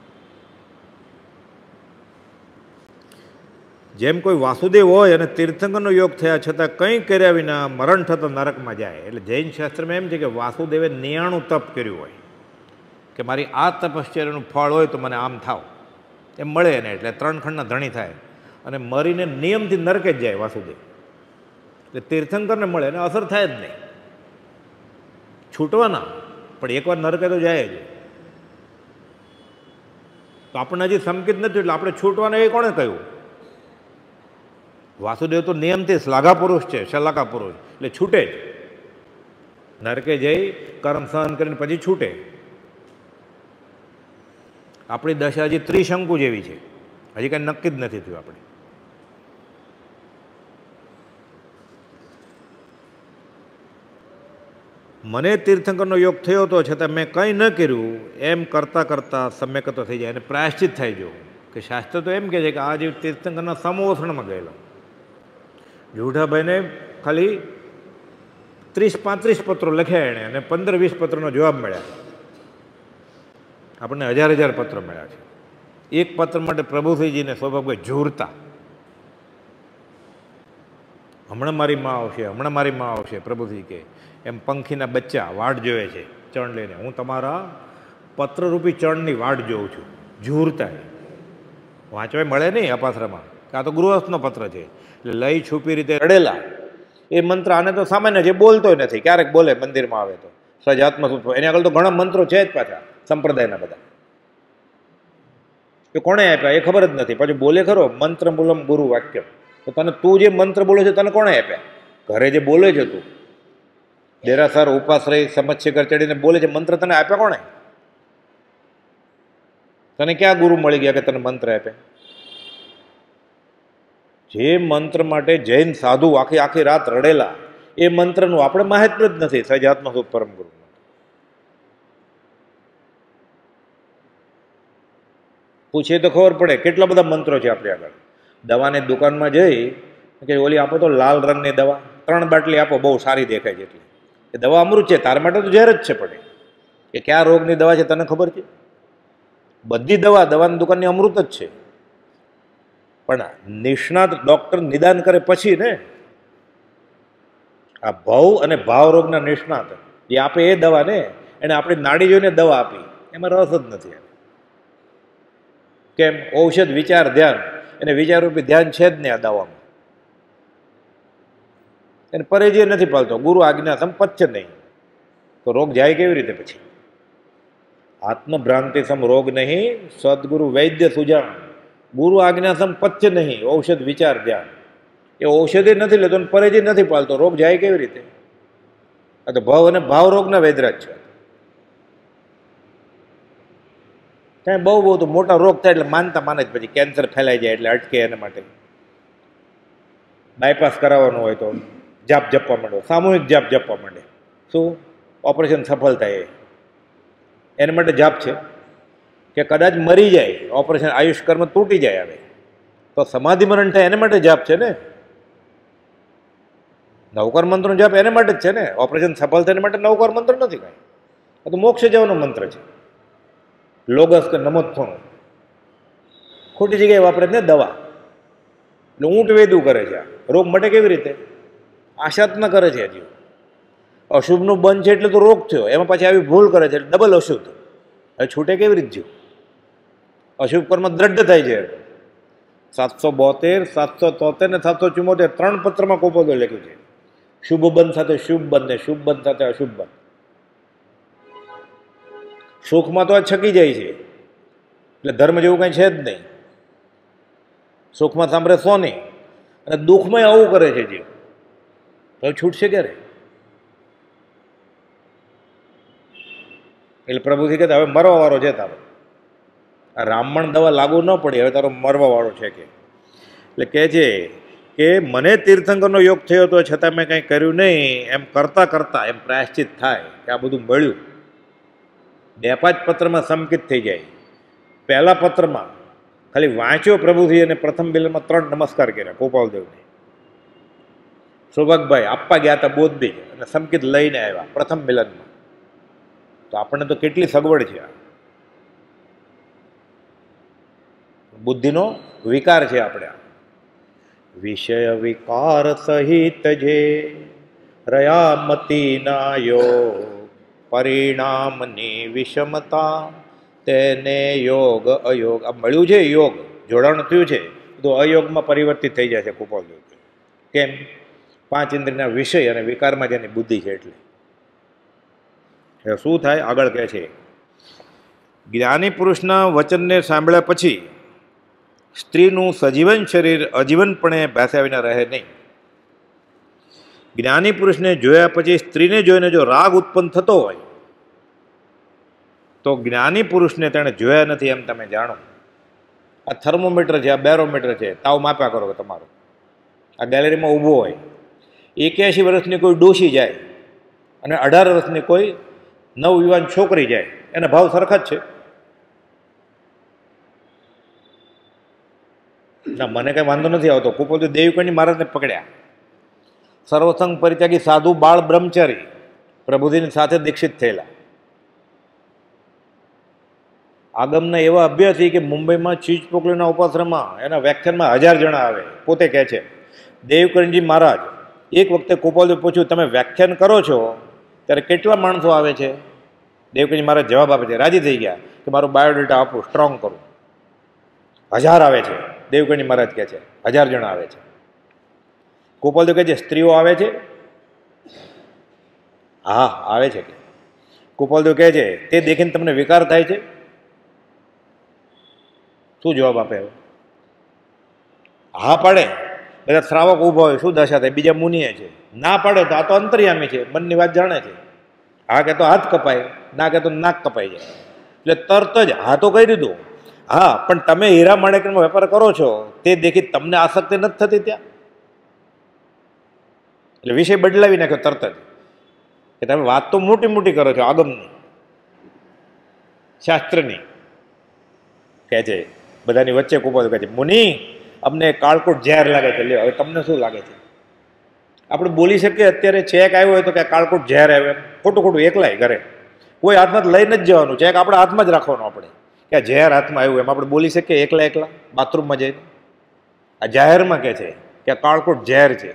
જેમ કોઈ વાસુદેવ હોય અને તીર્થંકરનો યોગ થયા છતાં કંઈ કર્યા વિના મરણ થતાં નરકમાં જાય. એટલે જૈન શાસ્ત્રમાં એમ છે કે વાસુદેવે 99 તપ કર્યું હોય કે મારી આ તપશ્ચર્યાનું ફળ હોય તો મને આમ થાવ એમ મળે ને. એટલે 3 ખંડના ધણી થાય. અને મરીને નિયમથી નરકે જ જાય વાસુદેવ. એટલે તીર્થંકરને મળે એને અસર થાય જ નહીં, છૂટવાના, પણ એકવાર નરકે તો જાય જ. તો આપણને હજી સમકિત નથી એટલે આપણે છૂટવાના એ કોણે કહ્યું? વાસુદેવ તો નિયમથી શ્લાઘા પુરુષ છે, શલાકા પુરુષ, એટલે છૂટે જ. નરકે જઈ કર્મ સહન કરીને પછી છૂટે. આપણી દશા હજી ત્રિશંકુ જેવી છે, હજી કાંઈ નક્કી જ નથી થયું આપણે. મને તીર્થંકરનો યોગ થયો તો છતાં મેં કંઈ ન કર્યું એમ કરતાં કરતાં સમ્યકતો થઈ જાય અને પ્રાયશ્ચિત થાય. જો કે શાસ્ત્ર તો એમ કહે છે કે આ જે તીર્થંકરના સમોષણમાં ગયેલો જૂઠાભાઈને ખાલી 30-35 પત્રો લખ્યા એણે અને 15-20 પત્રનો જવાબ મળ્યા. આપણને 1000 પત્ર મળ્યા છે. એક પત્ર માટે પ્રભુશ્રીજીને સૌભાગભાઈ ઝૂરતા, હમણાં મારી માં આવશે, હમણાં મારી માં આવશે. પ્રભુશ્રી કે એમ પંખીના બચ્ચા વાટ જોવે છે ચણ લઈને, હું તમારા પત્રરૂપી ચણની વાટ જોઉં છું. ઝૂરતા વાંચવા મળે નહીં અપાસરામાં, આ તો ગૃહસ્થનો પત્ર છે. એટલે લઈ છુપી રીતે રડેલા. એ મંત્ર આને તો સામાન્ય જે બોલતો નથી, ક્યારેક બોલે મંદિરમાં આવે તો સજાત્મ સૂત્ર. એની આગળ તો ઘણા મંત્રો છે જ પાછા સંપ્રદાયના બધા. એ કોણે આપ્યા એ ખબર જ નથી. પછી બોલે ખરો મંત્ર મૂલમ ગુરુ વાક્ય. તો તને તું જે મંત્ર બોલે છે તને કોણે આપ્યા? ઘરે જે બોલે છે તું દેરાસર ઉપાશ્રય સમસ્યા ચડીને બોલે છે, મંત્ર તને આપ્યા કોણે? તને ક્યાં ગુરુ મળી ગયા કે તને મંત્ર આપ્યા? જે મંત્ર માટે જૈન સાધુ આખી આખી રાત રડેલા, એ મંત્રનું આપણે માહિતી જ નથી. સહજાત્મ પરમ ગુરુ પૂછીએ તો ખબર પડે કેટલા બધા મંત્રો છે આપણી આગળ. દવાની દુકાનમાં જઈ કે ઓલી આપો તો લાલ રંગની દવા, 3 બાટલી આપો, બહુ સારી દેખાય છે એટલી. એ દવા અમૃત છે, તારા માટે તો ઝેર જ છે. પડે એ કયા રોગની દવા છે તને ખબર છે? બધી દવાની દુકાનની અમૃત જ છે. પણ નિષ્ણાત ડોક્ટર નિદાન કરે પછી ને, આ ભવ અને ભાવ રોગના નિષ્ણાત એ આપે એ દવા ને, એને આપણી નાડી જોઈને દવા આપી, એમાં રસ જ નથી. કેમ? ઔષધ વિચાર ધ્યાન, એને વિચારરૂપી ધ્યાન છે જ નહીં આ દવામાં. એને પરેજી નથી પાલતો, ગુરુ આજ્ઞા સંપત્તિ નહીં, તો રોગ જાય કેવી રીતે પછી? આત્મભ્રાંતિ સમ રોગ નહીં, સદગુરુ વૈદ્ય સુજાન. ગુરુ આજ્ઞા સંપત્તિ નહીં, ઔષધ વિચાર ધ્યાન. એ ઔષધિ નથી લેતો, પરેજી નથી પાલતો, રોગ જાય કેવી રીતે? આ તો ભાવ અને ભાવ રોગના વૈદરાજ છે. કાંઈ બહુ તો મોટા રોગ થાય એટલે માનતા માને જ, પછી કેન્સર ફેલાઈ જાય એટલે અટકે. એના માટે બાયપાસ કરાવવાનું હોય તો જાપ જપવા માંડો, સામૂહિક જાપ જપવા માંડે. શું? ઓપરેશન સફળ થાય એના માટે જાપ છે. કે કદાચ મરી જાય, ઓપરેશન આયુષ્કર્મ તૂટી જાય આવે તો સમાધિ મરણ થાય, એના માટે જાપ છે ને. નવકાર મંત્રનો જાપ એના માટે જ છે ને. ઓપરેશન સફળ થાય એના માટે નવકાર મંત્ર નથી કાંઈ. આ તો મોક્ષ જવાનો મંત્ર છે. લોગસ કે નમોત્થોનું ખોટી જગ્યાએ વાપરે ને દવા. એટલે ઊંટ વેદું કરે છે. રોગ મટે કેવી રીતે? આશાત્ન કરે છે. હજી અશુભનું બંધ છે એટલે તો રોગ થયો, એમાં પાછી આવી ભૂલ કરે છે એટલે ડબલ અશુદ્ધ. હવે છૂટે કેવી રીતે જીવ? અશુભ કર્મ દ્રઢ થાય છે. 772, 773 ને 774 3 પત્રમાં કોપોદો લખ્યું છે. શુભ બંધ સાથે શુભ બંધ ને શુભ બંધ સાથે અશુભ બંધ. સુખમાં તો આ છકી જાય છે એટલે ધર્મ જેવું કંઈ છે જ નહીં. સુખમાં સાંભળે સોની અને દુઃખમાં આવું કરે છે જીવ, તો છૂટશે ક્યારે? એટલે પ્રભુજી કહેતા હવે મરવા વાળો છે તારો. આ રામણ દવા લાગુ ન પડી, હવે તારો મરવા વાળો છે કે. એટલે કહે છે કે મને તીર્થંકરનો યોગ થયો તો છતાં મેં કંઈ કર્યું નહીં એમ કરતાં કરતાં એમ પ્રાયશ્ચિત થાય કે આ બધું મળ્યું. 2-5 પત્રમાં સંકિત થઈ જાય. પહેલા પત્રમાં ખાલી વાંચ્યો પ્રભુજી અને પ્રથમ મિલનમાં 3 નમસ્કાર કર્યા ગોપાલદેવને. સૌભાગભાઈ આપવા ગયા હતા બોધબીજ અને સંકિત લઈને આવ્યા પ્રથમ મિલનમાં. તો આપણને તો કેટલી સગવડ છે. બુદ્ધિનો વિકાર છે આપણે. વિષય વિકાર સહિત જે રયામતી ના યોગ પરિણામની વિષમતા તેને યોગ અયોગ. આ મળ્યું છે યોગ, જોડાણ થયું છે, બધું અયોગમાં પરિવર્તિત થઈ જાય છે કૃપાલદેવ. કેમ? 5 ઇન્દ્રિયના વિષય અને વિકારમાં જેની બુદ્ધિ છે એટલે. શું થાય આગળ કહે છે, જ્ઞાની પુરુષના વચનને સાંભળ્યા પછી સ્ત્રીનું સજીવન શરીર અજીવનપણે ભાસ્યા વિના રહે નહીં. જ્ઞાની પુરુષને જોયા પછી સ્ત્રીને જોઈને જો રાગ ઉત્પન્ન થતો હોય તો જ્ઞાની પુરુષને તેણે જોયા નથી એમ તમે જાણો. આ થર્મોમીટર છે, આ બેરોમીટર છે, તાવ માપ્યા કરો તમારો. આ ગેલેરીમાં ઊભો હોય, 81 વર્ષની કોઈ ડોશી જાય અને 18 વર્ષની કોઈ નવયુવાન છોકરી જાય, એના ભાવ સરખા જ છે? ના, મને કઈ વાંધો નથી આવતો. કૃપાલદેવ દેવકીની મહારાજને પકડ્યા, સર્વસંગ પરિત્યાગી સાધુ બાળ બ્રહ્મચારી પ્રભુજીની સાથે દીક્ષિત થયેલા. આગમના એવા અભ્યાસી કે મુંબઈમાં ચીજ પોકલીના ઉપાશ્રમમાં એના વ્યાખ્યાનમાં 1000 જણા આવે. પોતે કહે છે દેવકરણજી મહારાજ, એક વખતે કૃપાલદેવ પૂછ્યું તમે વ્યાખ્યાન કરો છો ત્યારે કેટલા માણસો આવે છે? દેવકરણજી મહારાજ જવાબ આપે છે, રાજી થઈ ગયા કે મારું બાયોડેટા આપું, સ્ટ્રોંગ કરું. 1000 આવે છે. દેવકરણજી મહારાજ કહે છે 1000 જણા આવે છે. કૃપાલદેવ કહે છે સ્ત્રીઓ આવે છે? હા આવે છે. કૃપાલદેવ કહે છે તે દેખીને તમને વિકાર થાય છે? શું જવાબ આપે? હા પાડે, બધા શ્રાવક ઊભા હોય, શું દશા થાય? બીજા મુનિએ છે. ના પાડે તો આ તો અંતર્યામી છે, મનની વાત જાણે છે. હા કે તો હાથ કપાય, ના કે તો નાક કપાઈ જાય. એટલે તરત જ હા તો કહી દીધું. હા, પણ તમે હીરા માણેકનો વેપાર કરો છો તે દેખી તમને આસક્તિ નથી થતી ત્યાં? એટલે વિષય બદલાવી નાખ્યો તરત જ કે તમે વાત તો મોટી મોટી કરો છો આગમની, શાસ્ત્રની. કહે છે બધાની વચ્ચે કૃપાલદેવ કહે છે મુનિ, અમને કાળકોટ ઝેર લાગે છે. લ્યો હવે તમને શું લાગે છે? આપણે બોલી શકીએ અત્યારે ચેક આવ્યો હોય તો કે કાળકોટ ઝેર આવ્યો, ખોટું ખોટું એકલાય ઘરે કોઈ હાથમાં લઈને જ જવાનું, ચેક આપણા હાથમાં જ રાખવાનો. આપણે કે ઝેર હાથમાં આવ્યું એમ આપણે બોલી શકીએ એકલા બાથરૂમમાં જઈને? આ જાહેરમાં કહે છે કે કાળકોટ ઝેર છે.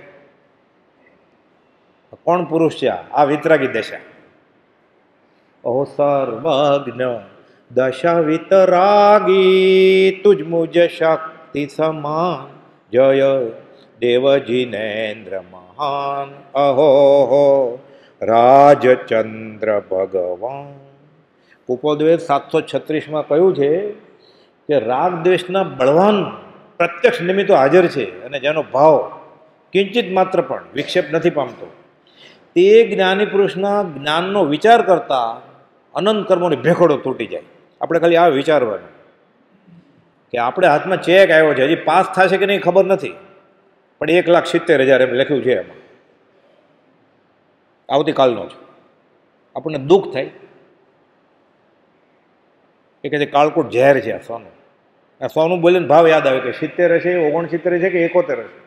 કોણ પુરુષ છે? આ વિતરાગી દશા. ઓ સર્વજ્ઞ દશા વિતરાગી તુજ મુજ શક્તિ સમાન જય દેવજીનેન્દ્ર મહાન અહો રાજચંદ્ર ભગવાન. કૃપાલદેવે 736માં કહ્યું છે કે રાગ દ્વેષના બળવાન પ્રત્યક્ષ નિમિત્તો હાજર છે અને જેનો ભાવ કિંચિત માત્ર પણ વિક્ષેપ નથી પામતો. તે જ્ઞાની પુરુષના જ્ઞાનનો વિચાર કરતા અનંત કર્મોની ભેખડો તૂટી જાય. આપણે ખાલી આ વિચારવાનું કે આપણે હાથમાં ચેક આવ્યો છે, હજી પાસ થશે કે નહીં ખબર નથી, પણ 1,70,000 એમ લખ્યું છે એમાં, આવતીકાલનો છે. આપણને દુઃખ થાય. એ કહે છે કાળકોટ ઝેર છે આ સોનું. આ સોનું બોલીને ભાવ યાદ આવે કે 70 હશે, 69 છે કે 71 હશે.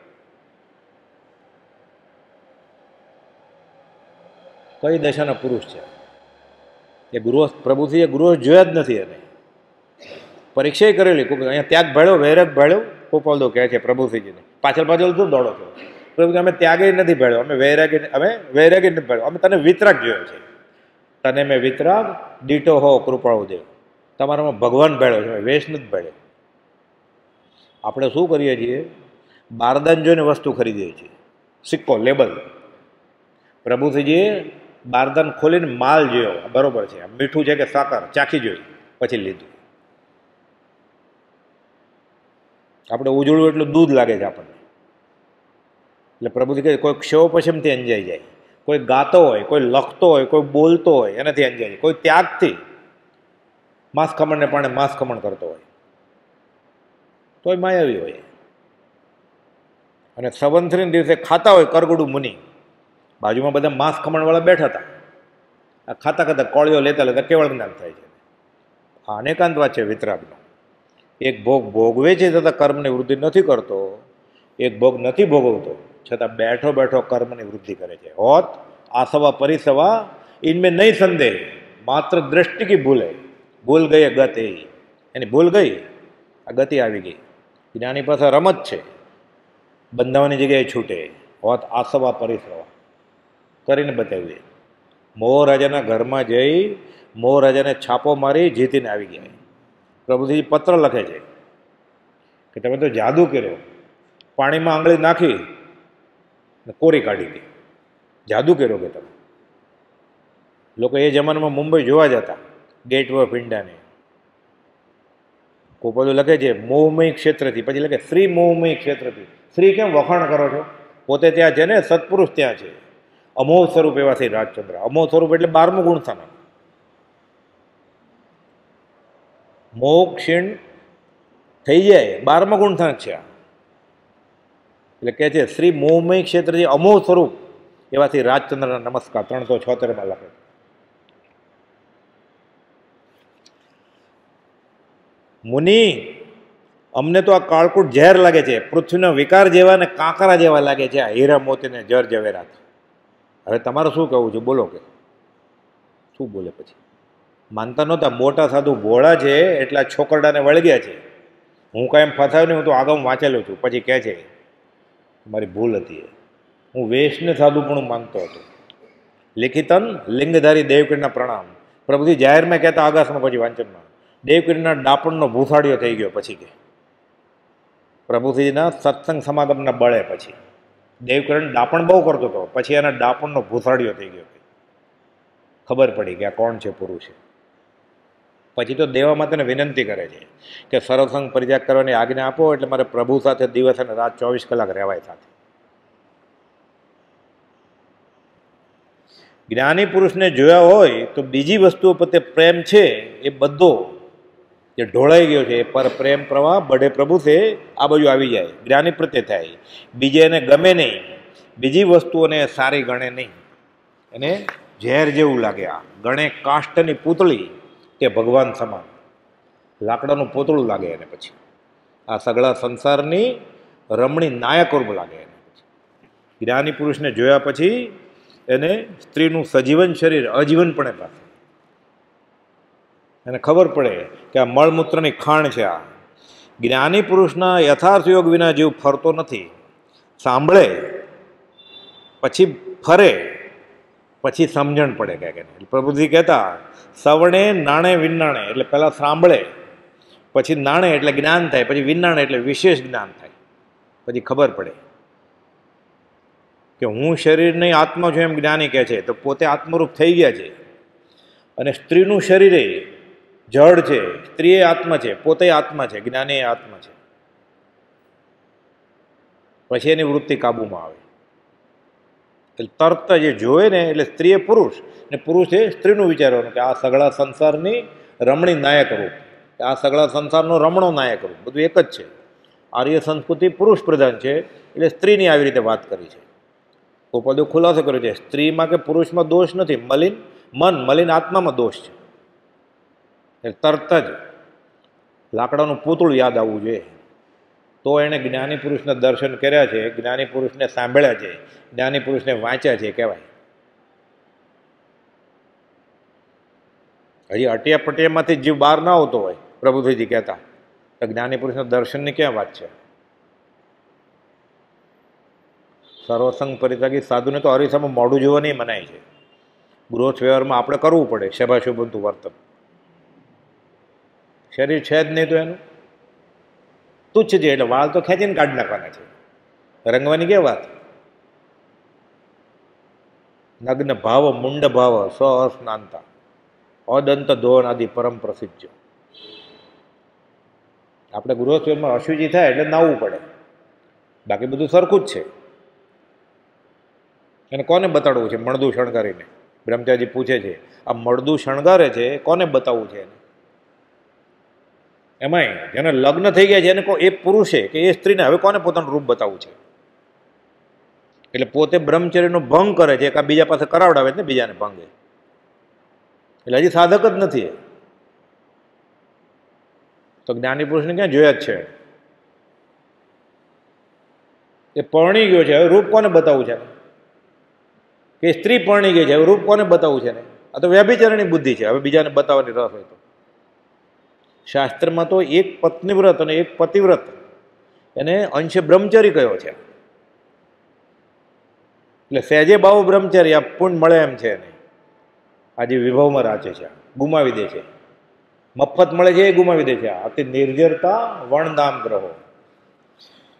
કઈ દશાના પુરુષ છે એ? ગૃહસ્થ પ્રભુથી એ ગૃહસ્થ જોયા જ નથી. એને પરીક્ષા કરેલી. અહીંયા ત્યાગ ભાળ્યો, વૈરાગ ભાળ્યો. કૃપાલદેવ કહે છે પ્રભુજીને પાછળ શું દોડો છો? પ્રભુ અમે ત્યાગે નથી ભાળ્યો, અમે વૈરાગી નથી ભાળ્યો, અમે તને વિતરાગ જોયો છે. તને મેં વિતરાગ દીઠો હો કૃપાળુદેવ. તમારામાં ભગવાન ભાળ્યો છે, વેશ નથી ભાળ્યો. આપણે શું કરીએ છીએ? બારદાન જોઈને વસ્તુ ખરીદીએ છીએ, સિક્કો લેબલ. પ્રભુજીએ બારદાન ખોલીને માલ જોયો, બરોબર છે, મીઠું છે કે સાકર ચાખી જોઈ પછી લીધું. આપણે ઉજળું એટલું દૂધ લાગે છે આપણને. એટલે પ્રભુજી કહે કોઈ ક્ષેવ પશ્ચિમથી અંજાઈ જાય, કોઈ ગાતો હોય, કોઈ લખતો હોય, કોઈ બોલતો હોય એનાથી અંજાઈ જાય, કોઈ ત્યાગથી માંસ ખમણને પાણે માંસ ખમણ કરતો હોય તોય માયાવી હોય. અને સંવંતરીના દિવસે ખાતા હોય કરગુડું મુનિ, બાજુમાં બધા માંસ ખમણવાળા બેઠા હતા, આ ખાતા ખાતા કોળીઓ લેતા લેતા કેવળ જ્ઞાન થાય છે. આ અનેકાંત વાત છે વિતરાગનો. એક ભોગ ભોગવે છે છતાં કર્મની વૃદ્ધિ નથી કરતો, એક ભોગ નથી ભોગવતો છતાં બેઠો બેઠો કર્મની વૃદ્ધિ કરે છે. હોત આસવા પરિસવા ઇનમે નહીં સંદેહ, માત્ર દ્રષ્ટિ કી ભૂલે, ભૂલ ગઈ ગતિ. એની ભૂલ ગઈ, આ ગતિ આવી ગઈ. જ્ઞાની પાસે રમત છે, બંધાવાની જગ્યાએ છૂટે. હોત આસવા પરિસવા કરીને બતાવીએ. મોહ રાજાના ઘરમાં જઈ મોહ રાજાને છાપો મારી જીતીને આવી ગયા. પ્રભુજી પત્ર લખે છે કે તમે તો જાદુ કર્યો, પાણીમાં આંગળી નાખી ને કોરી કાઢી ગઈ, જાદુ કર્યો કે તમે. લોકો એ જમાનામાં મુંબઈ જોવા જતા ગેટ ઓફ ઇન્ડિયાને. કોઈ બધું લખે છે મોહમય ક્ષેત્રથી, પછી લખે શ્રી મોહમય ક્ષેત્રથી. શ્રી કેમ વખાણ કરો છો? પોતે ત્યાં છે ને, સત્પુરુષ ત્યાં છે. અમોહ સ્વરૂપ એવા શ્રી રાજચંદ્ર. અમોહ સ્વરૂપ એટલે 12મું ગુણ સ્થાન. મોહ ક્ષીણ થઈ જાય 12મા ગુણ સ્થાન છે. એટલે કે છે શ્રી મોહમય ક્ષેત્રથી અમોહ સ્વરૂપ એવા શ્રી રાજચંદ્રના નમસ્કાર. 376માં લખે. મુનિ, અમને તો આ કાળકૂટ ઝેર લાગે છે, પૃથ્વીના વિકાર જેવા ને કાંકરા જેવા લાગે છે આ હીરા મોતીને જર ઝવેરાત. હવે તમારું શું કહેવું છે? બોલો. કે શું બોલે? પછી માનતા નહોતા. મોટા સાધુ ભોળા છે એટલા છોકરડાને વળગ્યા છે. હું કાંઈ એમ ફસાયો નહીં, હું તો આગળ વાંચેલું છું. પછી કહે છે મારી ભૂલ હતી, હું વેશને સાધુપણું માનતો હતો. લિખિતન લિંગધારી દેવકીરના પ્રણામ. પ્રભુજી જાહેરમાં કહેતા આગાસમાં, પછી વાંચનમાં દેવકીના ડાપણનો ભૂસાડીઓ થઈ ગયો. પછી કે પ્રભુજીના સત્સંગ સમાગમના બળે પછી દેવકીરણ ડાપણ બહુ કરતો હતો, પછી એના ડાપણનો ભૂસાડીઓ થઈ ગયો. ખબર પડી કે આ કોણ છે, પુરુષ છે. પછી તો દેવા તેને વિનંતી કરે છે કે સર્વસંગ પરિત્યાગ કરવાની આજ્ઞા આપો, એટલે મારે પ્રભુ સાથે દિવસ અને રાત 24 કલાક રહેવાય સાથે. જ્ઞાની પુરુષને જોયા હોય તો બીજી વસ્તુઓ પ્રત્યે પ્રેમ છે એ બધો જે ઢોળાઈ ગયો છે, પર પ્રેમ પ્રવાહ બઢે પ્રભુ છે, આ બાજુ આવી જાય. જ્ઞાની પ્રત્યે થાય. બીજે એને ગમે નહીં, બીજી વસ્તુઓને સારી ગણે નહીં, એને ઝેર જેવું લાગે. આ ગણે કાષ્ટની પૂતળી કે ભગવાન સમાન, લાકડાનું પૂતળું લાગે એને. પછી આ સગળા સંસારની રમણી નાયકરૂપ લાગે એને. પછી જ્ઞાની પુરુષને જોયા પછી એને સ્ત્રીનું સજીવન શરીર અજીવનપણે પાસે એને ખબર પડે કે આ મળમૂત્રની ખાણ છે. આ જ્ઞાની પુરુષના યથાર્થ યોગ વિના જીવ ફરતો નથી. સાંભળે પછી ફરે, પછી સમજણ પડે. કે પ્રભુજી કહેતા સવણે નાણે વિનાણે, એટલે પહેલાં સાંભળે, પછી નાણે એટલે જ્ઞાન થાય, પછી વિનાણે એટલે વિશેષ જ્ઞાન થાય. પછી ખબર પડે કે હું શરીર નહીં આત્મા છું એમ જ્ઞાની કહે છે, તો પોતે આત્મરૂપ થઈ ગયા છે. અને સ્ત્રીનું શરીર એ જળ છે, સ્ત્રી એ આત્મા છે, પોતે આત્મા છે, જ્ઞાની એ આત્મા છે. પછી એની વૃત્તિ કાબુમાં આવે. એટલે તરત જે જોવે ને, એટલે સ્ત્રી એ પુરુષ ને પુરુષે સ્ત્રીનું વિચારવાનું કે આ સગળા સંસારની રમણી નાયક રૂપ, આ સગળા સંસારનો રમણો નાયક રૂપ, બધું એક જ છે. આર્ય સંસ્કૃતિ પુરુષ પ્રધાન છે, એટલે સ્ત્રીની આવી રીતે વાત કરી છે. ગોપાલદેવ ખુલાસો કર્યો છે સ્ત્રીમાં કે પુરુષમાં દોષ નથી, મલિન મન મલિન આત્મામાં દોષ છે. એટલે તરત જ લાકડાનું પૂતળું યાદ આવવું જોઈએ. તો એણે જ્ઞાની પુરુષના દર્શન કર્યા છે, જ્ઞાની પુરુષને સાંભળ્યા છે, જ્ઞાની પુરુષને વાંચ્યા છે કહેવાય. હજી અટિયા પટિયામાંથી જીવ બહાર ના આવતો હોય, પ્રભુજીજી કહેતા, તો જ્ઞાની પુરુષના દર્શનની ક્યાં વાત છે? સર્વસંગ પરિત્યાગી સાધુને તો અરીસામાં મોઢું જોવાની મનાય છે. ગૃહસ્થ વ્યવહારમાં આપણે કરવું પડે શભાશુભંતુ વર્તન. શરીર છે જ નહીં તો એનું તુચ્છ છે, એટલે વાળ તો ખેંચીને કાઢી નાખવાના છે, રંગવાની કે વાત? નગ્ન ભાવ મુંડ ભાવ સ્વસ્નાંતા અદંત ધોન આદિ પરમ પ્રસિદ્ધ. આપણે ગૃહસ્થ વ્યવહારમાં અશુચિ થાય એટલે નાવવું પડે, બાકી બધું સરખું જ છે. એને કોને બતાડવું છે? મળદું શણગારીને. બ્રહ્મચારી પૂછે છે આ મળદું શણગારે છે કોને બતાવવું છે? એને એમાંય જેને લગ્ન થઈ ગયા છે એને એ પુરુષે કે એ સ્ત્રીને હવે કોને પોતાનું રૂપ બતાવવું છે? એટલે પોતે બ્રહ્મચર્યનો ભંગ કરે છે, કાં બીજા પાસે કરાવડાવે ને બીજાને ભંગે. એટલે હજી સાધક જ નથી. તો જ્ઞાની પુરુષને ક્યાં જોયા જ છે? એ પરણી ગયો છે, હવે રૂપ કોને બતાવવું છે? કે સ્ત્રી પરણી ગઈ છે, હવે રૂપ કોને બતાવવું છે ને? આ તો વ્યભિચારની બુદ્ધિ છે, હવે બીજાને બતાવવાની રસ હોય તો. શાસ્ત્રમાં તો એક પત્નીવ્રત અને એક પતિવ્રત એને અંશે બ્રહ્મચારી કયો છે. એટલે સહેજે બાવો બ્રહ્મચારી આ પુણ્ય મળે એમ છે નહીં. આજે વિભવમાં રાચે છે, ગુમાવી દે છે. મફત મળે છે એ ગુમાવી દે છે. અતિ નિર્જરતા વણદામ ગ્રહો.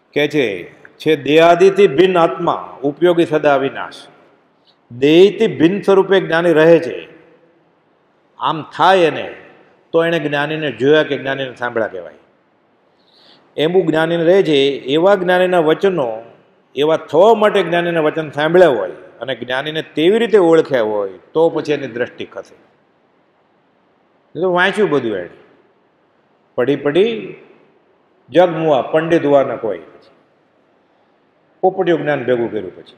કે છે દેહાદિથી ભિન્ન આત્મા ઉપયોગી સદા અવિનાશ. દેહથી ભિન્ન સ્વરૂપે જ્ઞાની રહે છે. આમ થાય એને તો એને જ્ઞાનીને જોયા કે જ્ઞાનીને સાંભળ્યા કહેવાય. એવું જ્ઞાનીને રહે છે. એવા જ્ઞાનીના વચનો એવા થવા માટે જ્ઞાનીના વચન સાંભળ્યા હોય અને જ્ઞાનીને તેવી રીતે ઓળખ્યા હોય તો પછી એની દ્રષ્ટિ ખસે. તો વાંચ્યું બધું એને પઢી જગમુઆ પંડિત હોવાના કોઈ પોપટીયું જ્ઞાન ભેગું કર્યું. પછી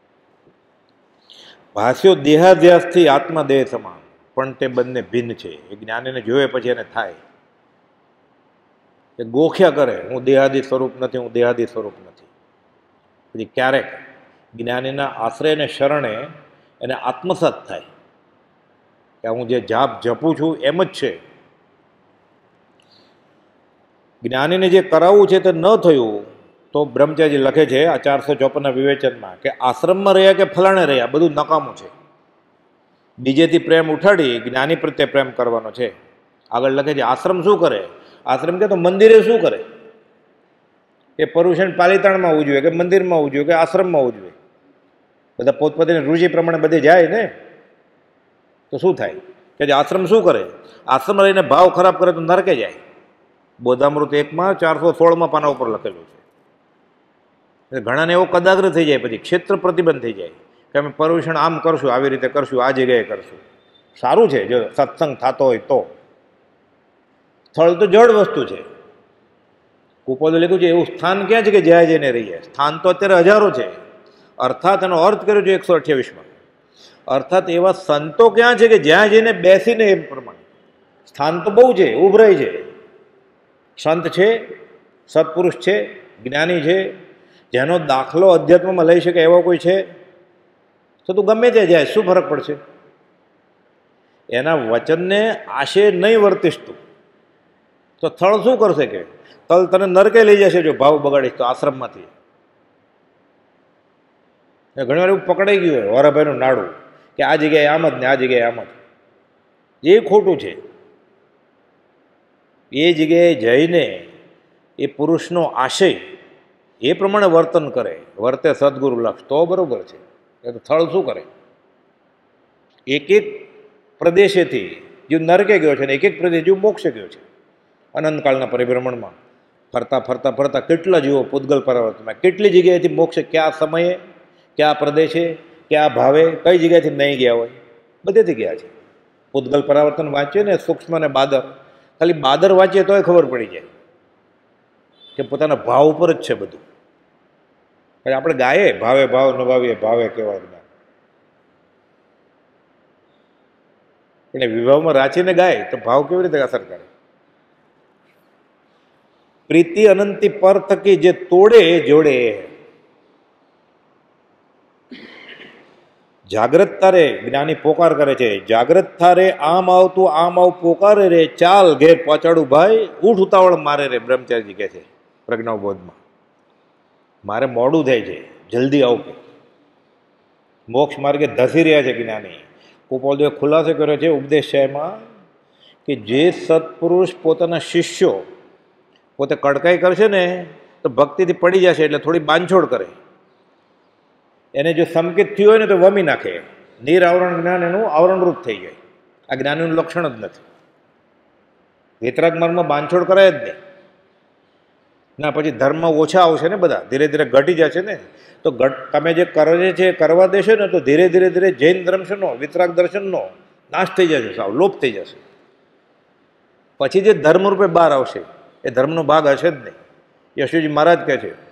ભાષ્યો દેહાધ્યાસથી આત્મદેહ સમાન, પણ તે બંને ભિન્ન છે. એ જ્ઞાનીને જોવે પછી એને થાય એ ગોખ્યા કરે હું દેહાદી સ્વરૂપ નથી, હું દેહાદી સ્વરૂપ નથી. પછી ક્યારેક જ્ઞાનીના આશ્રયને શરણે એને આત્મસાત થાય કે હું જે જાપ જપું છું એમ જ છે. જ્ઞાનીને જે કરાવવું છે તે ન થયું તો બ્રહ્મચારી લખે છે આ 454ના વિવેચનમાં કે આશ્રમમાં રહ્યા કે ફલાણે રહ્યા બધું નકામું છે. બીજેથી પ્રેમ ઉઠાડી જ્ઞાની પ્રત્યે પ્રેમ કરવાનો છે. આગળ લખે છે આશ્રમ શું કરે? આશ્રમ કે તો મંદિરે શું કરે? એ પર્યુષણ પાલિતાણમાં ઉજવે કે મંદિરમાં ઉજવે કે આશ્રમમાં ઉજવે? બધા પોતપોતાની રુચિ પ્રમાણે બધે જાય ને. તો શું થાય કે આશ્રમ શું કરે? આશ્રમ રહીને ભાવ ખરાબ કરે તો નરકે જાય. બોધામૃત 1માં 416માં પાના ઉપર લખેલું છે. ઘણાને એવો કદાગ્ર થઈ જાય પછી ક્ષેત્ર પ્રતિબંધ થઈ જાય કે અમે પર્યુષણ આમ કરશું, આવી રીતે કરશું, આ જગ્યાએ કરશું. સારું છે જો સત્સંગ થતો હોય તો. સ્થળ તો જડ વસ્તુ છે. કુપોદે લખ્યું છે એવું સ્થાન ક્યાં છે કે જ્યાં જઈને રહીએ? સ્થાન તો અત્યારે હજારો છે. અર્થાત એનો અર્થ કર્યો છે 128માં. અર્થાત એવા સંતો ક્યાં છે કે જ્યાં જઈને બેસીને એમ પ્રમાણે. સ્થાન તો બહુ છે, ઉભરાય છે. સંત છે, સત્પુરુષ છે, જ્ઞાની છે, જેનો દાખલો અધ્યાત્મમાં લઈ શકે એવો કોઈ છે તો તું ગમે તે જાય શું ફરક પડશે? એના વચનને આશે નહીં વર્તીશ તું તો સ્થળ શું કરશે કે તલ તને નરકે લઈ જશે જો ભાવ બગાડીશ તો આશ્રમમાંથી. ઘણી વાર એવું પકડાઈ ગયું હોય વરાભાઈનું નાડું કે આ જગ્યાએ આમ જ ને આ જગ્યાએ આમ જ. એ ખોટું છે. એ જગ્યાએ જઈને એ પુરુષનો આશય એ પ્રમાણે વર્તન કરે, વર્તે સદગુરુ લક્ષ તો બરોબર છે. એ તો સ્થળ શું કરે? એક એક પ્રદેશેથી જીવ નરકે ગયો છે ને એક એક પ્રદેશ જીવ મોક્ષે ગયો છે. અનંતકાળના પરિભ્રમણમાં ફરતા ફરતા ફરતા કેટલા જીવો પૂતગલ પરાવર્તનમાં કેટલી જગ્યાએથી મોક્ષે કયા સમયે કયા પ્રદેશે કયા ભાવે કઈ જગ્યાએથી નહીં ગયા હોય બધેથી ગયા છે. પૂતગલ પરાવર્તન વાંચીએ ને સૂક્ષ્મ અને બાદર, ખાલી બાદર વાંચીએ તોય ખબર પડી જાય કે પોતાના ભાવ ઉપર જ છે બધું. આપણે ગાયે ભાવે ભાવ નભાવીએ ભાવે કેવા જ્ઞાન, એટલે વિભાવમાં રાચીને ગાય તો ભાવ કેવી રીતે અસર કરે? પ્રીતિ અનંતી પર થકી જે તોડે જોડે. જાગ્રત તારે જ્ઞાની પોકાર કરે છે. જાગ્રત થારે આમ આવતું આમ આવ પોકારે રે, ચાલ ઘેર પહોંચાડું ભાઈ, ઊઠ ઉતાવળ મારે રે. બ્રહ્મચારીજી કહે છે પ્રજ્ઞાબોધમાં મારે મોડું થાય છે, જલ્દી આવ કે. મોક્ષ માર્ગે ધસી રહ્યા છે જ્ઞાની. કુપોલદેવે ખુલાસો કર્યો છે ઉપદેશાયમાં કે જે સત્પુરુષ પોતાના શિષ્યો પોતે કડકાઈ કરશે ને તો ભક્તિથી પડી જશે એટલે થોડી બાંધછોડ કરે. એને જો સંકેત થયું હોય ને તો વમી નાખે. નિરાવરણ જ્ઞાન એનું આવરણરૂપ થઈ જાય. આ જ્ઞાનીનું લક્ષણ જ નથી. વિતરાગ માર્ગમાં બાંધછોડ કરાય જ નહીં ના. પછી ધર્મ ઓછા આવશે ને, બધા ધીરે ધીરે ઘટી જશે ને. તો તમે જે કરે છે કરવા દેશો ને તો ધીરે ધીરે ધીરે જૈન દર્શનનો વિતરાગ દર્શનનો નાશ થઈ જશે, સાવ લોપ થઈ જશે. પછી જે ધર્મરૂપે બહાર આવશે એ ધર્મનો ભાગ હશે જ નહીં. યશુજી મહારાજ કહે છે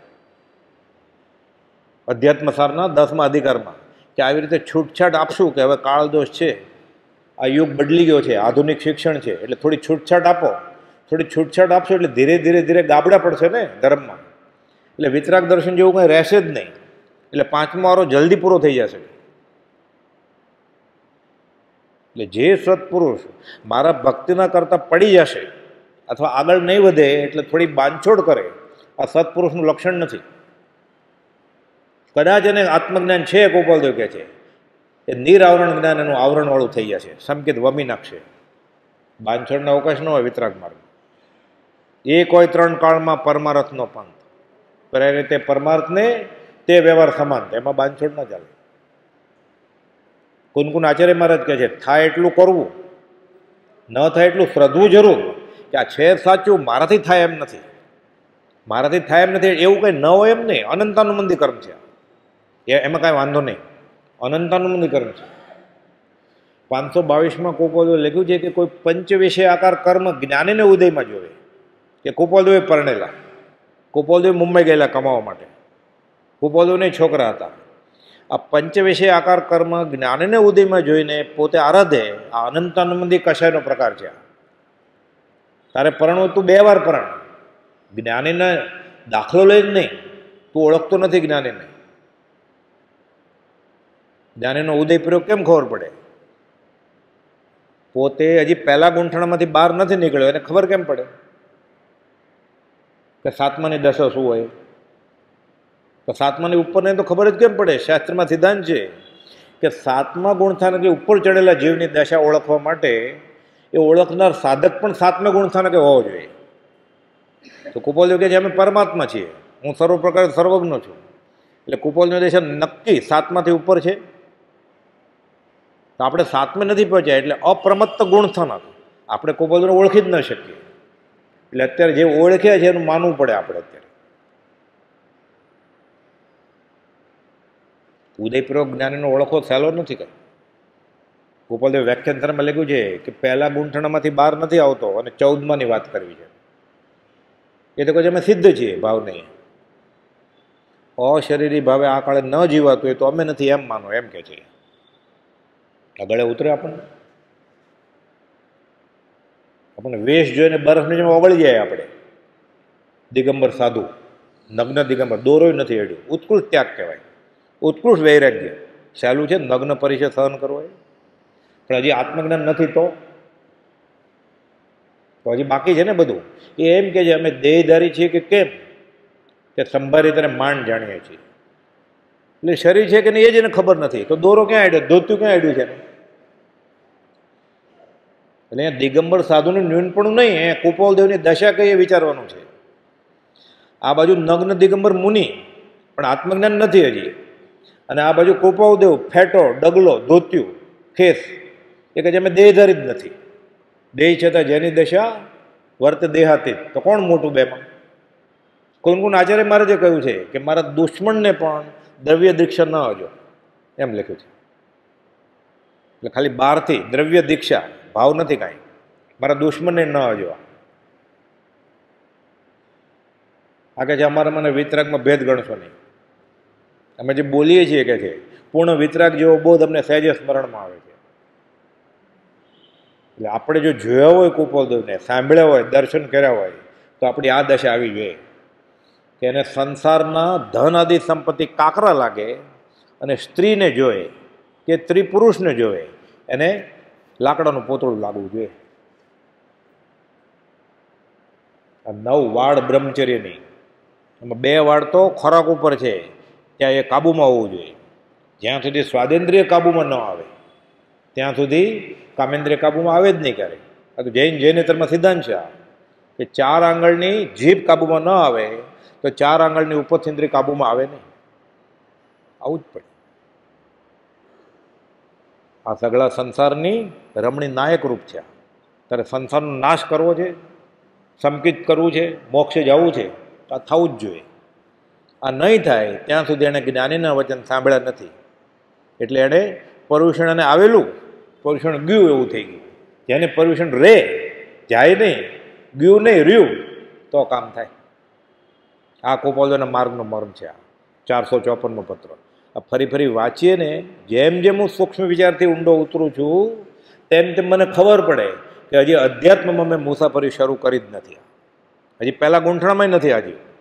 અધ્યાત્મ સારના 10મા અધિકારમાં કે આવી રીતે છૂટછાટ આપશું કે હવે કાળ દોષ છે, આ યુગ બદલી ગયો છે, આધુનિક શિક્ષણ છે, એટલે થોડી છૂટછાટ આપો. થોડી છૂટછાટ આપશો એટલે ધીરે ધીરે ધીરે ગાબડા પડશે ને ધર્મમાં. એટલે વિતરાગ દર્શન જેવું કંઈ રહેશે જ નહીં. એટલે 5મો વારો જલ્દી પૂરો થઈ જશે. એટલે જે સત્પુરુષ મારા ભક્તિના કરતાં પડી જશે અથવા આગળ નહીં વધે એટલે થોડી બાંધછોડ કરે, આ સત્પુરુષનું લક્ષણ નથી. કદાચ એને આત્મજ્ઞાન છે, ગોપાલદેવ કહે છે એ નિરાવરણ જ્ઞાન એનું આવરણવાળું થઈ જશે, સંકેત વમી નાખશે. બાંધછોડનો અવકાશ ન હોય વિતરાગ માર્ગ. એ કોઈ 3 કાળમાં પરમારથનો પંથ. પ્રેરે તે પરમાર્થને તે વ્યવહાર સમાન, એમાં બાંધછોડ ના ચાલે. કુનકુન આચાર્ય મહારાજ કહે છે, થાય એટલું કરવું, ન થાય એટલું શ્રદ્ધવું જરૂર, કે આ છે સાચું, મારાથી થાય એમ નથી, મારાથી થાય એમ નથી એવું કંઈ ન હોય એમ નહીં. અનંતાનુબંધી કર્મ છે, એમાં કાંઈ વાંધો નહીં, અનંતાનુબંધી કર્મ છે. 522માં કુપોલદેવે લખ્યું છે કે કોઈ પંચવિષય આકાર કર્મ જ્ઞાનીને ઉદયમાં જોવે. કે કુપોલદેવે પરણેલા, કુપોલદેવ મુંબઈ ગયેલા કમાવા માટે, કુપોલદેવને છોકરા હતા. આ પંચવિષય આકાર કર્મ જ્ઞાનીને ઉદયમાં જોઈને પોતે આરાધે, આ અનંતાનુબંધી કશાયનો પ્રકાર છે. તારે પરણવું તું 2 વાર પરણ, જ્ઞાનીને દાખલો લઈ જ નહીં, તું ઓળખતો નથી જ્ઞાનીને. જ્ઞાનીનો ઉદય પ્રયોગ કેમ ખબર પડે? પોતે હજી પહેલા ગૂંઠણમાંથી બહાર નથી નીકળ્યો, એને ખબર કેમ પડે કે સાતમાની દશા શું હોય? તો સાતમાની ઉપરને તો ખબર જ કેમ પડે? શાસ્ત્રમાં સિદ્ધાંત છે કે 7મા ગુણસ્થાનકથી ઉપર ચડેલા જીવની દશા ઓળખવા માટે એ ઓળખનાર સાધક પણ 7મા ગુણસ્થાનકે હોવો જોઈએ. તો કુપોલદેવ કહે છે અમે પરમાત્મા છીએ, હું સર્વ પ્રકારે સર્વજ્ઞ છું. એટલે કુપોલદેવ દશા નક્કી 7માથી ઉપર છે. તો આપણે 7મે નથી પહોંચ્યા, એટલે અપ્રમત્ત ગુણસ્થાનક આપણે કુપોલદેવને ઓળખી જ ન શકીએ. એટલે અત્યારે જે ઓળખ્યા છે એનું માનવું પડે આપણે. અત્યારે ઉદયપૂર્વક જ્ઞાનીનો ઓળખો સહેલો નથી. કંઈ ગોપાલદેવ વ્યાખ્યાનમાં લખ્યું છે કે પહેલા ગુંઠણમાંથી બહાર નથી આવતો અને 14માની વાત કરવી છે. એ તો કહે છે અમે સિદ્ધ છીએ ભાવ નહીં, અશરીરી ભાવે આ કાળે ન જીવાતું હોય તો અમે નથી એમ માનો, એમ કે છે. ગળે ઉતરે આપણને વેશ જોઈને બરફની જેમ ઓગળી જાય. આપણે દિગંબર સાધુ, નગ્ન દિગંબર, દોરોય નથી અડ્યું, ઉત્કૃષ્ટ ત્યાગ કહેવાય, ઉત્કૃષ્ટ વૈરાગ્ય. સહેલું છે નગ્ન પરિચય સહન કરવો એ, પણ હજી આત્મજ્ઞાન નથી તો હજી બાકી છે ને બધું. એ એમ કે છે અમે દેહધારી છીએ કે કેમ, કે સંભારી તને માંડ જાણીએ છીએ. એટલે શરીર છે કે નહીં એ જ એને ખબર નથી. તો દોરો ક્યાં આડ્યો, ધોતું ક્યાં આડ્યું છે? એટલે અહીંયા દિગંબર સાધુનું ન્યૂનપણું નહીં, એ કુપોલદેવની દશા કઈ એ વિચારવાનું છે. આ બાજુ નગ્ન દિગંબર મુનિ પણ આત્મજ્ઞાન નથી હજી, અને આ બાજુ કુપોલદેવ ફેટો, ડગલો, ધોત્યું, ખેસ, એ કે અમે દેહધારી જ નથી. દેહ છતાં જેની દશા વર્ત દેહાતીત, તો કોણ મોટું બેમાં? કુનકુન આચાર્ય મહારાજે કહ્યું છે કે મારા દુશ્મનને પણ દ્રવ્ય દીક્ષા ન હજો, એમ લખ્યું છે. એટલે ખાલી બહારથી દ્રવ્ય દીક્ષા, ભાવ નથી કાંઈ, મારા દુશ્મનને ન હજો. આ કે છે અમારા મને વિતરાગમાં ભેદ ગણશો નહીં. અમે જે બોલીએ છીએ કે છે પૂર્ણ વિતરાગ જેવો બોધ અમને સહેજે સ્મરણમાં આવે છે. એટલે આપણે જો જોયા હોય કુપોલદેવને, સાંભળ્યા હોય, દર્શન કર્યા હોય, તો આપણી આ દશા આવી જોઈએ કે એને સંસારના ધન આદિ સંપત્તિ કાકરા લાગે, અને સ્ત્રીને જોએ કે સ્ત્રી પુરુષને જોવે એને લાકડાનું પોતળું લાગવું જોઈએ. આ 9 વાડ બ્રહ્મચર્યની, એમાં 2 વાડ તો ખોરાક ઉપર છે, ત્યાં એ કાબૂમાં હોવું જોઈએ. જ્યાં સુધી સ્વાદેન્દ્રિય કાબૂમાં ન આવે ત્યાં સુધી કામેન્દ્રિય કાબૂમાં આવે જ નહીં ક્યારેય. આ તો જૈનેતરમાં સિદ્ધાંત છે કે 4 આંગળની જીભ કાબૂમાં ન આવે તો 4 આંગળની ઉપરથી ઇન્દ્રિય કાબૂમાં આવે નહીં. આવું જ પડે. આ સગળા સંસારની રમણી નાયક રૂપ છે. ત્યારે સંસારનો નાશ કરવો છે, સંકિત કરવું છે, મોક્ષે જવું છે, તો આ થવું જ જોઈએ. આ નહીં થાય ત્યાં સુધી એણે જ્ઞાનીના વચન સાંભળ્યા નથી. એટલે એણે પર્યુષણ એને આવેલું, પર્યુષણ ગયું એવું થઈ ગયું. જેને પર્યુષણ રે જાય નહીં, ગયું નહીં, રહ્યું, તો કામ થાય. આ કુપોલદેવના માર્ગનો મર્મ છે. આ 454મો પત્ર. આ ફરી ફરી વાંચીએ ને, જેમ જેમ હું સૂક્ષ્મ વિચારથી ઊંડો ઉતરું છું તેમ તેમ મને ખબર પડે કે હજી અધ્યાત્મમાં મેં મુસાફરી શરૂ કરી જ નથી. હજી પહેલાં ગૂંઠણામાં નથી.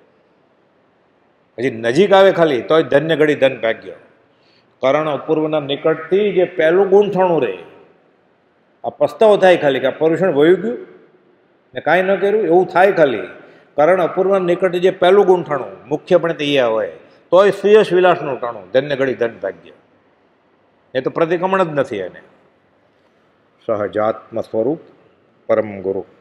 હજી નજીક આવે ખાલી તોય ધન્ય ઘડી ધન ભાગ્ય. કરણ અપૂર્વના નિકટથી જે પહેલું ગૂંઠણું રહે, આ પસ્તાવો થાય ખાલી કે આ પર્યુષણ વયું ગયું ને કાંઈ ન કર્યું એવું થાય ખાલી. કરણ અપૂર્વના નિકટથી જે પહેલું ગૂંઠણું મુખ્યપણે તૈયાર હોય તોય સુયશ વિલાસનું ટાણું, ધન્ય ઘડી ધન ભાગ્ય. એ તો પ્રતિક્રમણ જ નથી એને. સહજાત્મ સ્વરૂપ પરમ ગુરુ.